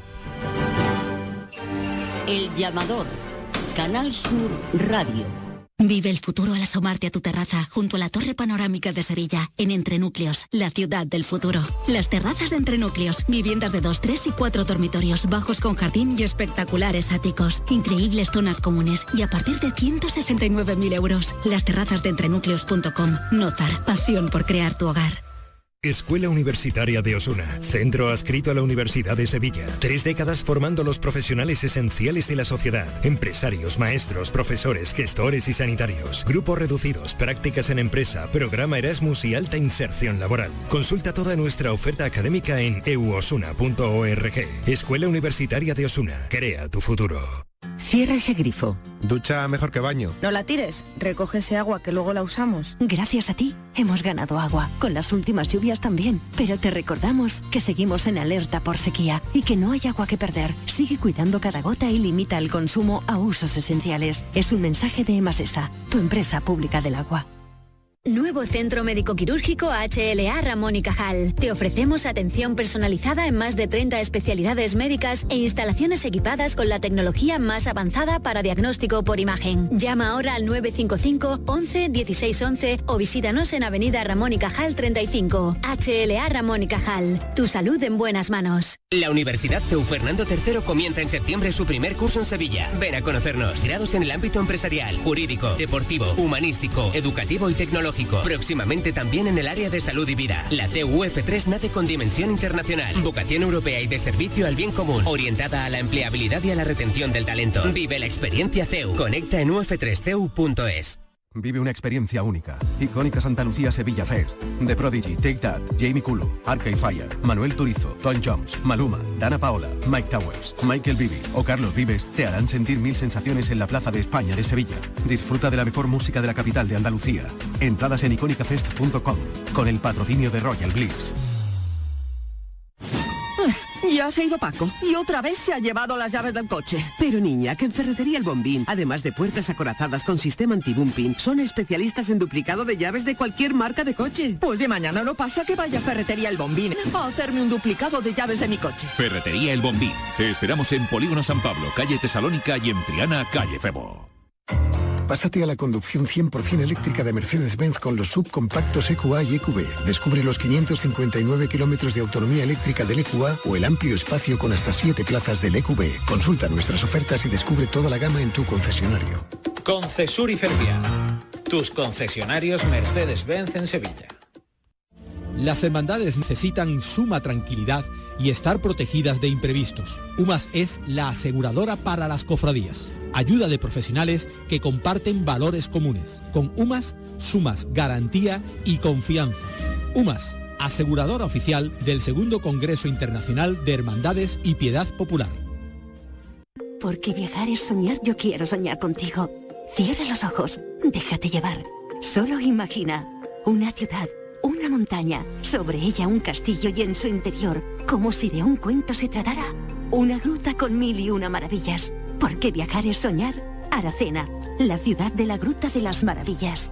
El llamador, Canal Sur Radio. Vive el futuro al asomarte a tu terraza junto a la Torre Panorámica de Sevilla, en Entrenúcleos, la ciudad del futuro. Las terrazas de Entrenúcleos, viviendas de dos, tres y cuatro dormitorios, bajos con jardín y espectaculares áticos, increíbles zonas comunes y a partir de ciento sesenta y nueve mil euros. Las terrazas de entrenúcleos punto com. Nozar, pasión por crear tu hogar. Escuela Universitaria de Osuna, centro adscrito a la Universidad de Sevilla. Tres décadas formando los profesionales esenciales de la sociedad. Empresarios, maestros, profesores, gestores y sanitarios. Grupos reducidos, prácticas en empresa, programa Erasmus y alta inserción laboral. Consulta toda nuestra oferta académica en e u osuna punto org. Escuela Universitaria de Osuna, crea tu futuro. Cierra ese grifo. Ducha mejor que baño. No la tires, recoge ese agua que luego la usamos. Gracias a ti hemos ganado agua, con las últimas lluvias también. Pero te recordamos que seguimos en alerta por sequía y que no hay agua que perder. Sigue cuidando cada gota y limita el consumo a usos esenciales. Es un mensaje de Emasesa, tu empresa pública del agua. Nuevo Centro Médico Quirúrgico H L A Ramón y Cajal. Te ofrecemos atención personalizada en más de treinta especialidades médicas e instalaciones equipadas con la tecnología más avanzada para diagnóstico por imagen. Llama ahora al nueve cinco cinco, once, dieciséis once o visítanos en Avenida Ramón y Cajal treinta y cinco. H L A Ramón y Cajal. Tu salud en buenas manos. La Universidad C E U Fernando tercero comienza en septiembre su primer curso en Sevilla. Ven a conocernos. Grados en el ámbito empresarial, jurídico, deportivo, humanístico, educativo y tecnológico. Próximamente también en el área de salud y vida. La C U F tres nace con dimensión internacional, vocación europea y de servicio al bien común, orientada a la empleabilidad y a la retención del talento. Vive la experiencia C E U. Conecta en u f tres c e u punto es. Vive una experiencia única. Icónica Santa Lucía Sevilla Fest. The Prodigy, Take That, Jamie Cullum, Arcade Fire, Manuel Turizo, Tom Jones, Maluma, Dana Paola, Mike Towers, Michael Bibi o Carlos Vives te harán sentir mil sensaciones en la Plaza de España de Sevilla. Disfruta de la mejor música de la capital de Andalucía. Entradas en icónica fest punto com con el patrocinio de Royal Bliss. Ya se ha ido Paco y otra vez se ha llevado las llaves del coche. Pero niña, que en Ferretería El Bombín, además de puertas acorazadas con sistema anti-bumping, son especialistas en duplicado de llaves de cualquier marca de coche. Pues de mañana no pasa que vaya a Ferretería El Bombín a hacerme un duplicado de llaves de mi coche. Ferretería El Bombín. Te esperamos en Polígono San Pablo, calle Tesalónica, y en Triana, calle Febo. Pásate a la conducción cien por ciento eléctrica de Mercedes-Benz con los subcompactos E Q A y E Q B. Descubre los quinientos cincuenta y nueve kilómetros de autonomía eléctrica del E Q A o el amplio espacio con hasta siete plazas del E Q B. Consulta nuestras ofertas y descubre toda la gama en tu concesionario. Concesur y Fervia, tus concesionarios Mercedes-Benz en Sevilla. Las hermandades necesitan suma tranquilidad y estar protegidas de imprevistos. UMAS es la aseguradora para las cofradías. Ayuda de profesionales que comparten valores comunes. Con UMAS sumas garantía y confianza. UMAS, aseguradora oficial del segundo Congreso Internacional de Hermandades y Piedad Popular. Porque viajar es soñar, yo quiero soñar contigo. Cierra los ojos, déjate llevar. Solo imagina una ciudad, una montaña, sobre ella un castillo y en su interior, como si de un cuento se tratara, una gruta con mil y una maravillas. Porque viajar es soñar. Aracena, la ciudad de la Gruta de las Maravillas.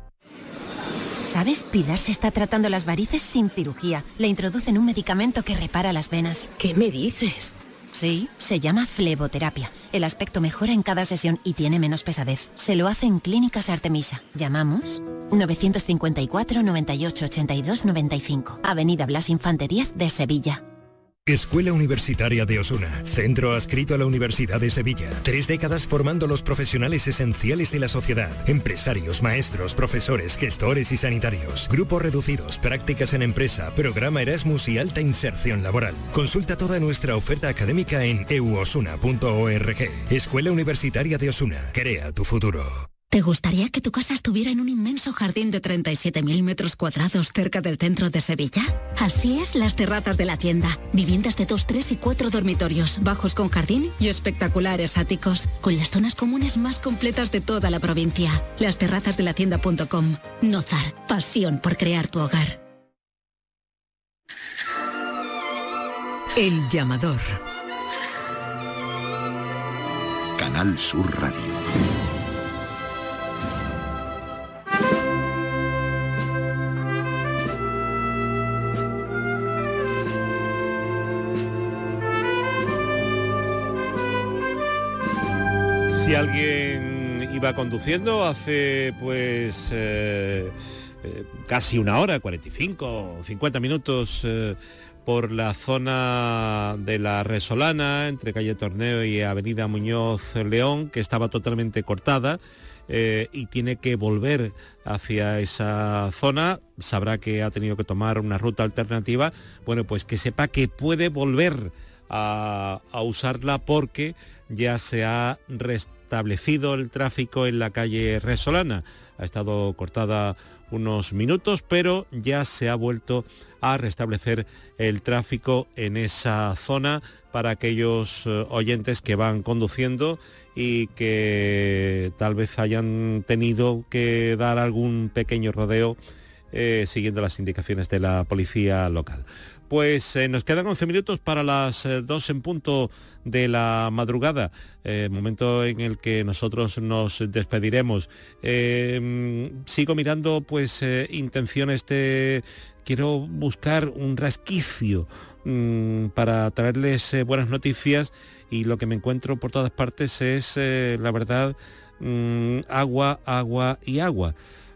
¿Sabes? Pilar se está tratando las varices sin cirugía. Le introducen un medicamento que repara las venas. ¿Qué me dices? Sí, se llama fleboterapia. El aspecto mejora en cada sesión y tiene menos pesadez. Se lo hace en Clínicas Artemisa. Llamamos nueve cinco cuatro, noventa y ocho, ochenta y dos, noventa y cinco. Avenida Blas Infante diez de Sevilla. Escuela Universitaria de Osuna, centro adscrito a la Universidad de Sevilla. Tres décadas formando los profesionales esenciales de la sociedad. Empresarios, maestros, profesores, gestores y sanitarios. Grupos reducidos, prácticas en empresa, programa Erasmus y alta inserción laboral. Consulta toda nuestra oferta académica en e u osuna punto org. Escuela Universitaria de Osuna, crea tu futuro. ¿Te gustaría que tu casa estuviera en un inmenso jardín de treinta y siete mil metros cuadrados cerca del centro de Sevilla? Así es Las Terrazas de la Hacienda. Viviendas de dos, tres y cuatro dormitorios, bajos con jardín y espectaculares áticos, con las zonas comunes más completas de toda la provincia. las terrazas de la hacienda punto com. Nozar, pasión por crear tu hogar. El llamador. Canal Sur Radio. Si alguien iba conduciendo hace pues eh, eh, casi una hora, cuarenta y cinco o cincuenta minutos eh, por la zona de la Resolana, entre calle Torneo y avenida Muñoz León, que estaba totalmente cortada, eh, y tiene que volver hacia esa zona, sabrá que ha tenido que tomar una ruta alternativa, bueno, pues que sepa que puede volver a, a usarla porque ya se ha restablecido el tráfico en la calle Resolana. Ha estado cortada unos minutos, pero ya se ha vuelto a restablecer el tráfico en esa zona para aquellos oyentes que van conduciendo y que tal vez hayan tenido que dar algún pequeño rodeo eh, siguiendo las indicaciones de la policía local. Pues eh, nos quedan once minutos para las eh, dos en punto de la madrugada, eh, momento en el que nosotros nos despediremos. Eh, sigo mirando pues eh, intenciones de... Quiero buscar un resquicio mmm, para traerles eh, buenas noticias, y lo que me encuentro por todas partes es, eh, la verdad, mmm, agua, agua y agua.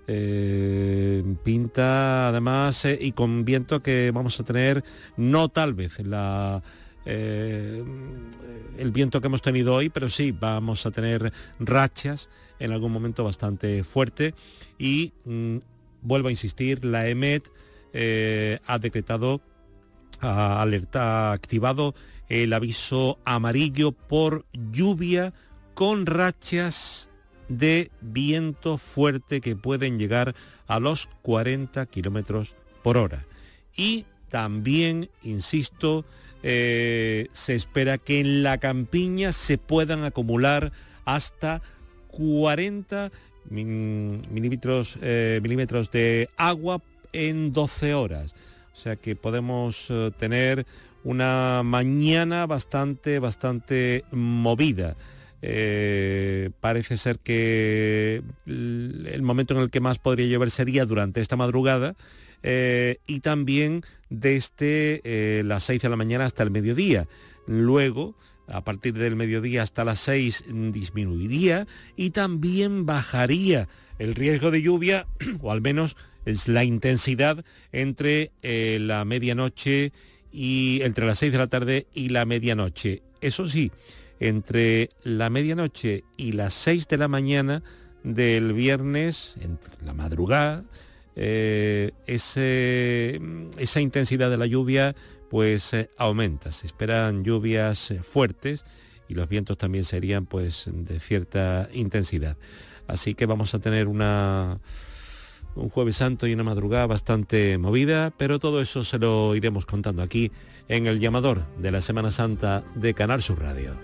Eh, pinta además eh, y con viento que vamos a tener, no tal vez la, eh, el viento que hemos tenido hoy, pero sí vamos a tener rachas en algún momento bastante fuerte, y mm, vuelvo a insistir, la E M E T eh, ha decretado, ha alerta, ha activado el aviso amarillo por lluvia con rachas de viento fuerte que pueden llegar a los cuarenta kilómetros por hora. Y también, insisto, eh, se espera que en la campiña se puedan acumular hasta cuarenta milímetros, eh, milímetros de agua en doce horas. O sea que podemos eh, tener una mañana bastante, bastante movida. Eh, parece ser que el momento en el que más podría llover sería durante esta madrugada, eh, y también desde eh, las seis de la mañana hasta el mediodía. Luego, a partir del mediodía hasta las seis disminuiría, y también bajaría el riesgo de lluvia, o al menos es la intensidad, entre eh, la medianoche y entre las seis de la tarde y la medianoche. Eso sí, entre la medianoche y las seis de la mañana del viernes, entre la madrugada, eh, ese, esa intensidad de la lluvia pues eh, aumenta. Se esperan lluvias eh, fuertes, y los vientos también serían pues de cierta intensidad. Así que vamos a tener una, un Jueves Santo y una madrugada bastante movida, pero todo eso se lo iremos contando aquí en el llamador de la Semana Santa de Canal Sur Radio.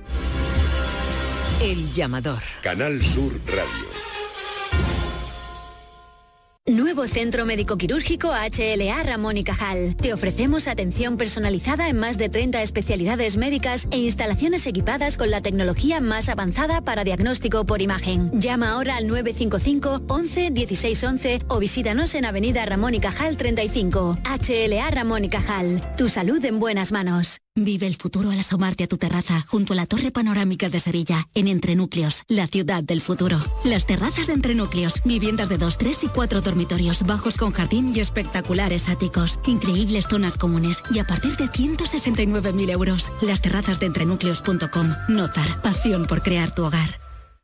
El llamador. Canal Sur Radio. Nuevo Centro Médico Quirúrgico H L A Ramón y Cajal. Te ofrecemos atención personalizada en más de treinta especialidades médicas e instalaciones equipadas con la tecnología más avanzada para diagnóstico por imagen. Llama ahora al nueve cinco cinco, once, dieciséis once o visítanos en Avenida Ramón y Cajal treinta y cinco. H L A Ramón y Cajal. Tu salud en buenas manos. Vive el futuro al asomarte a tu terraza junto a la Torre Panorámica de Sevilla, en Entrenúcleos, la ciudad del futuro. Las terrazas de Entrenúcleos, viviendas de dos, tres y cuatro dormitorios, bajos con jardín y espectaculares áticos, increíbles zonas comunes y a partir de ciento sesenta y nueve mil euros. Las terrazas de entrenúcleos punto com. Nozar, pasión por crear tu hogar.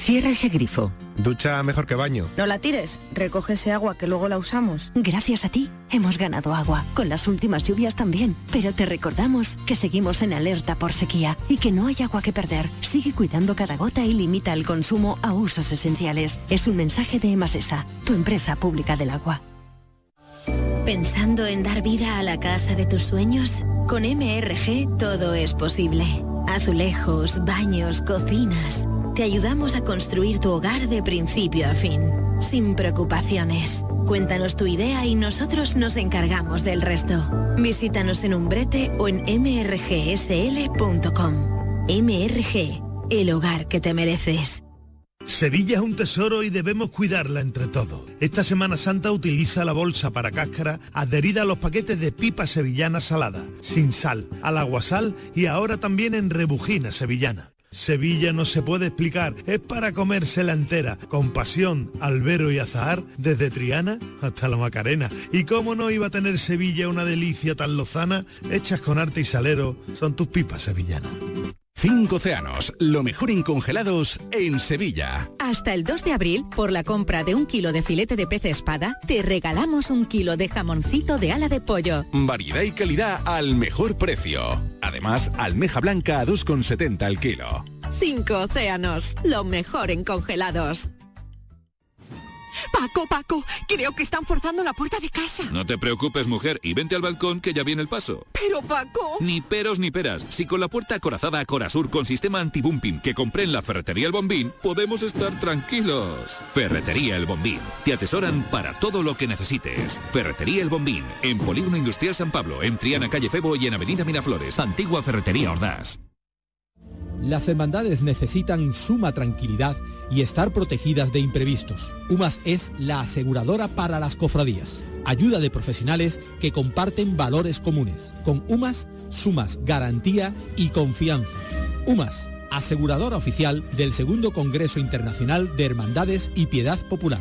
Cierra ese grifo. Ducha mejor que baño. No la tires, recoge ese agua que luego la usamos. Gracias a ti, hemos ganado agua. Con las últimas lluvias también. Pero te recordamos que seguimos en alerta por sequía y que no hay agua que perder. Sigue cuidando cada gota y limita el consumo a usos esenciales. Es un mensaje de Emasesa, tu empresa pública del agua. ¿Pensando en dar vida a la casa de tus sueños? Con M R G todo es posible. Azulejos, baños, cocinas. Te ayudamos a construir tu hogar de principio a fin, sin preocupaciones. Cuéntanos tu idea y nosotros nos encargamos del resto. Visítanos en Umbrete o en m r g s l punto com. M R G, el hogar que te mereces. Sevilla es un tesoro y debemos cuidarla entre todos. Esta Semana Santa utiliza la bolsa para cáscara adherida a los paquetes de pipa sevillana salada, sin sal, al aguasal y ahora también en rebujina sevillana. Sevilla no se puede explicar, es para comérsela entera, con pasión, albero y azahar, desde Triana hasta la Macarena. Y cómo no iba a tener Sevilla una delicia tan lozana, hechas con arte y salero, son tus pipas sevillanas. Cinco océanos, lo mejor en congelados en Sevilla. Hasta el dos de abril, por la compra de un kilo de filete de pez espada, te regalamos un kilo de jamoncito de ala de pollo. Variedad y calidad al mejor precio. Además, almeja blanca a dos con setenta al kilo. Cinco océanos, lo mejor en congelados. Paco, Paco, creo que están forzando la puerta de casa. No te preocupes, mujer, y vente al balcón que ya viene el paso. Pero, Paco... Ni peros ni peras. Si con la puerta acorazada Acorazur con sistema anti-bumping que compré en la Ferretería El Bombín, podemos estar tranquilos. Ferretería El Bombín. Te asesoran para todo lo que necesites. Ferretería El Bombín. En Polígono Industrial San Pablo, en Triana, calle Febo y en Avenida Miraflores. Antigua Ferretería Ordaz. Las hermandades necesitan suma tranquilidad y estar protegidas de imprevistos. UMAS es la aseguradora para las cofradías. Ayuda de profesionales que comparten valores comunes. Con UMAS sumas garantía y confianza. UMAS, aseguradora oficial del segundo Congreso Internacional de Hermandades y Piedad Popular.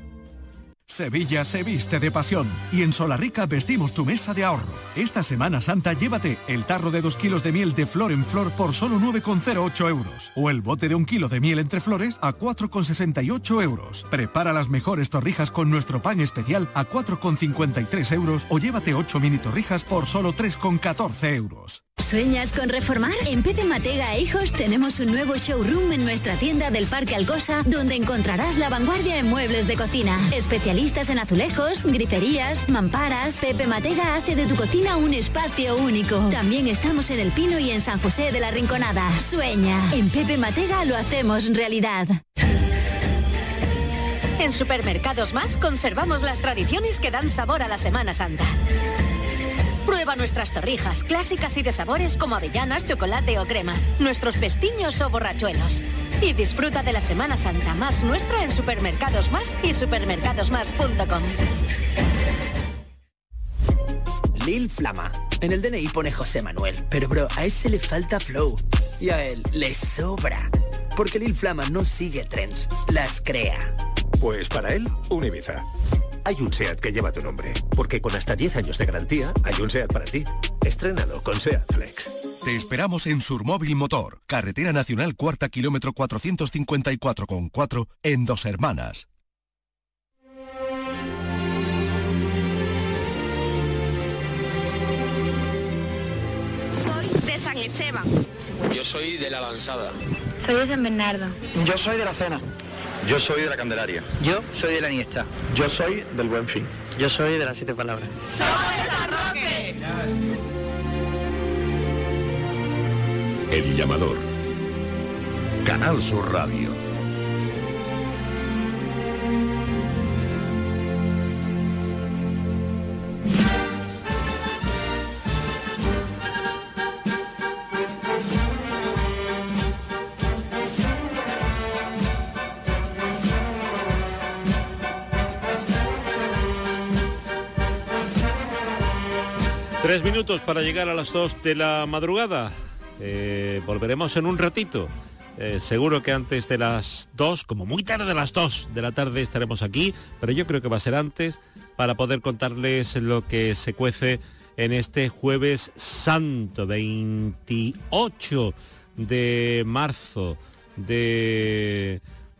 Sevilla se viste de pasión y en Solarrica vestimos tu mesa de ahorro. Esta Semana Santa llévate el tarro de dos kilos de miel de flor en flor por solo nueve con cero ocho euros o el bote de un kilo de miel entre flores a cuatro con sesenta y ocho euros. Prepara las mejores torrijas con nuestro pan especial a cuatro con cincuenta y tres euros o llévate ocho mini torrijas por solo tres con catorce euros. ¿Sueñas con reformar? En Pepe Matega e Hijos tenemos un nuevo showroom en nuestra tienda del Parque Alcosa, donde encontrarás la vanguardia en muebles de cocina. Especialistas en azulejos, griferías, mamparas. Pepe Matega hace de tu cocina un espacio único. También estamos en El Pino y en San José de la Rinconada. Sueña. En Pepe Matega lo hacemos realidad. En Supermercados Más conservamos las tradiciones que dan sabor a la Semana Santa. Prueba nuestras torrijas clásicas y de sabores como avellanas, chocolate o crema, nuestros pestiños o borrachuelos. Y disfruta de la Semana Santa más nuestra en Supermercados Más y supermercados más punto com. Lil Flama. En el D N I pone José Manuel, pero bro, a ese le falta flow. Y a él le sobra. Porque Lil Flama no sigue trends, las crea. Pues para él, un Ibiza. Hay un SEAT que lleva tu nombre, porque con hasta diez años de garantía, hay un SEAT para ti. Estrénalo con SEAT Flex. Te esperamos en Surmóvil Motor, Carretera Nacional Cuarta, kilómetro cuatrocientos cincuenta y cuatro con cuatro, en Dos Hermanas. Soy de San Esteban. Yo soy de La Lanzada. Soy de San Bernardo. Yo soy de La Cena. Yo soy de la Candelaria. Yo soy de la Iniesta. Yo soy del Buen Fin. Yo soy de las Siete Palabras. ¡Somos de San Roque! El Llamador. Canal Sur Radio. Tres minutos para llegar a las dos de la madrugada. Eh, volveremos en un ratito. Eh, seguro que antes de las dos, como muy tarde de las dos de la tarde estaremos aquí, pero yo creo que va a ser antes para poder contarles lo que se cuece en este Jueves Santo, veintiocho de marzo de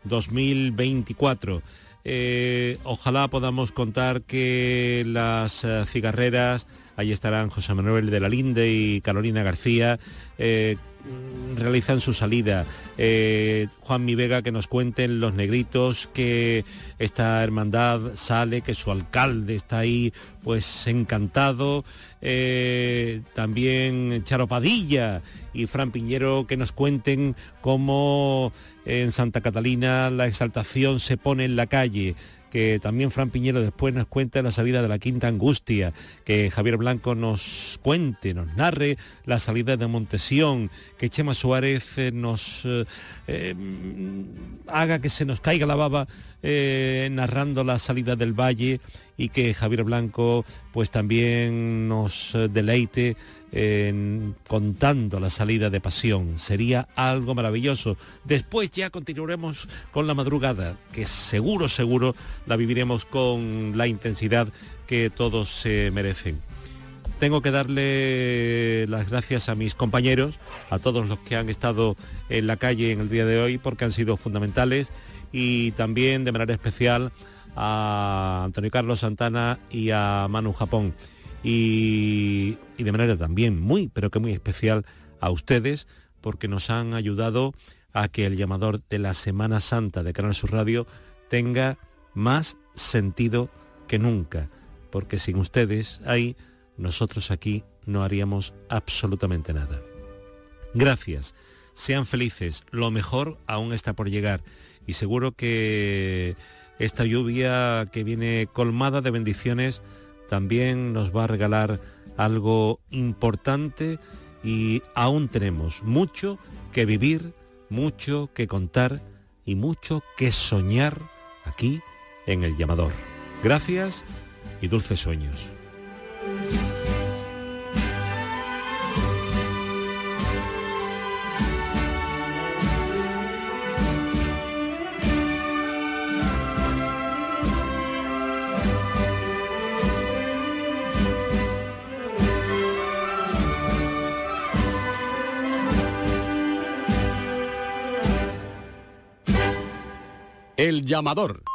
dos mil veinticuatro. Eh, ojalá podamos contar que las eh, cigarreras, ahí estarán José Manuel de la Linde y Carolina García, eh, realizan su salida. eh, Juan Mi Vega, que nos cuenten los negritos, que esta hermandad sale, que su alcalde está ahí pues encantado. eh, también Charo Padilla y Fran Piñero, que nos cuenten cómo en Santa Catalina la exaltación se pone en la calle. Que también Fran Piñero después nos cuente la salida de la Quinta Angustia, que Javier Blanco nos cuente, nos narre la salida de Montesión, que Chema Suárez eh, nos eh, eh, haga que se nos caiga la baba eh, narrando la salida del Valle, y que Javier Blanco pues también nos deleite en, contando la salida de Pasión. Sería algo maravilloso. Después ya continuaremos con la madrugada, que seguro, seguro la viviremos con la intensidad que todos se merecen. Tengo que darle las gracias a mis compañeros, a todos los que han estado en la calle en el día de hoy, porque han sido fundamentales, y también de manera especial a Antonio Carlos Santana y a Manu Japón. Y, y de manera también muy, pero que muy especial a ustedes, porque nos han ayudado a que el llamador de la Semana Santa de Canal Sur Radio tenga más sentido que nunca, porque sin ustedes ahí, nosotros aquí no haríamos absolutamente nada. Gracias, sean felices, lo mejor aún está por llegar, y seguro que esta lluvia que viene colmada de bendiciones también nos va a regalar algo importante, y aún tenemos mucho que vivir, mucho que contar y mucho que soñar aquí en El Llamador. Gracias y dulces sueños. El Llamador.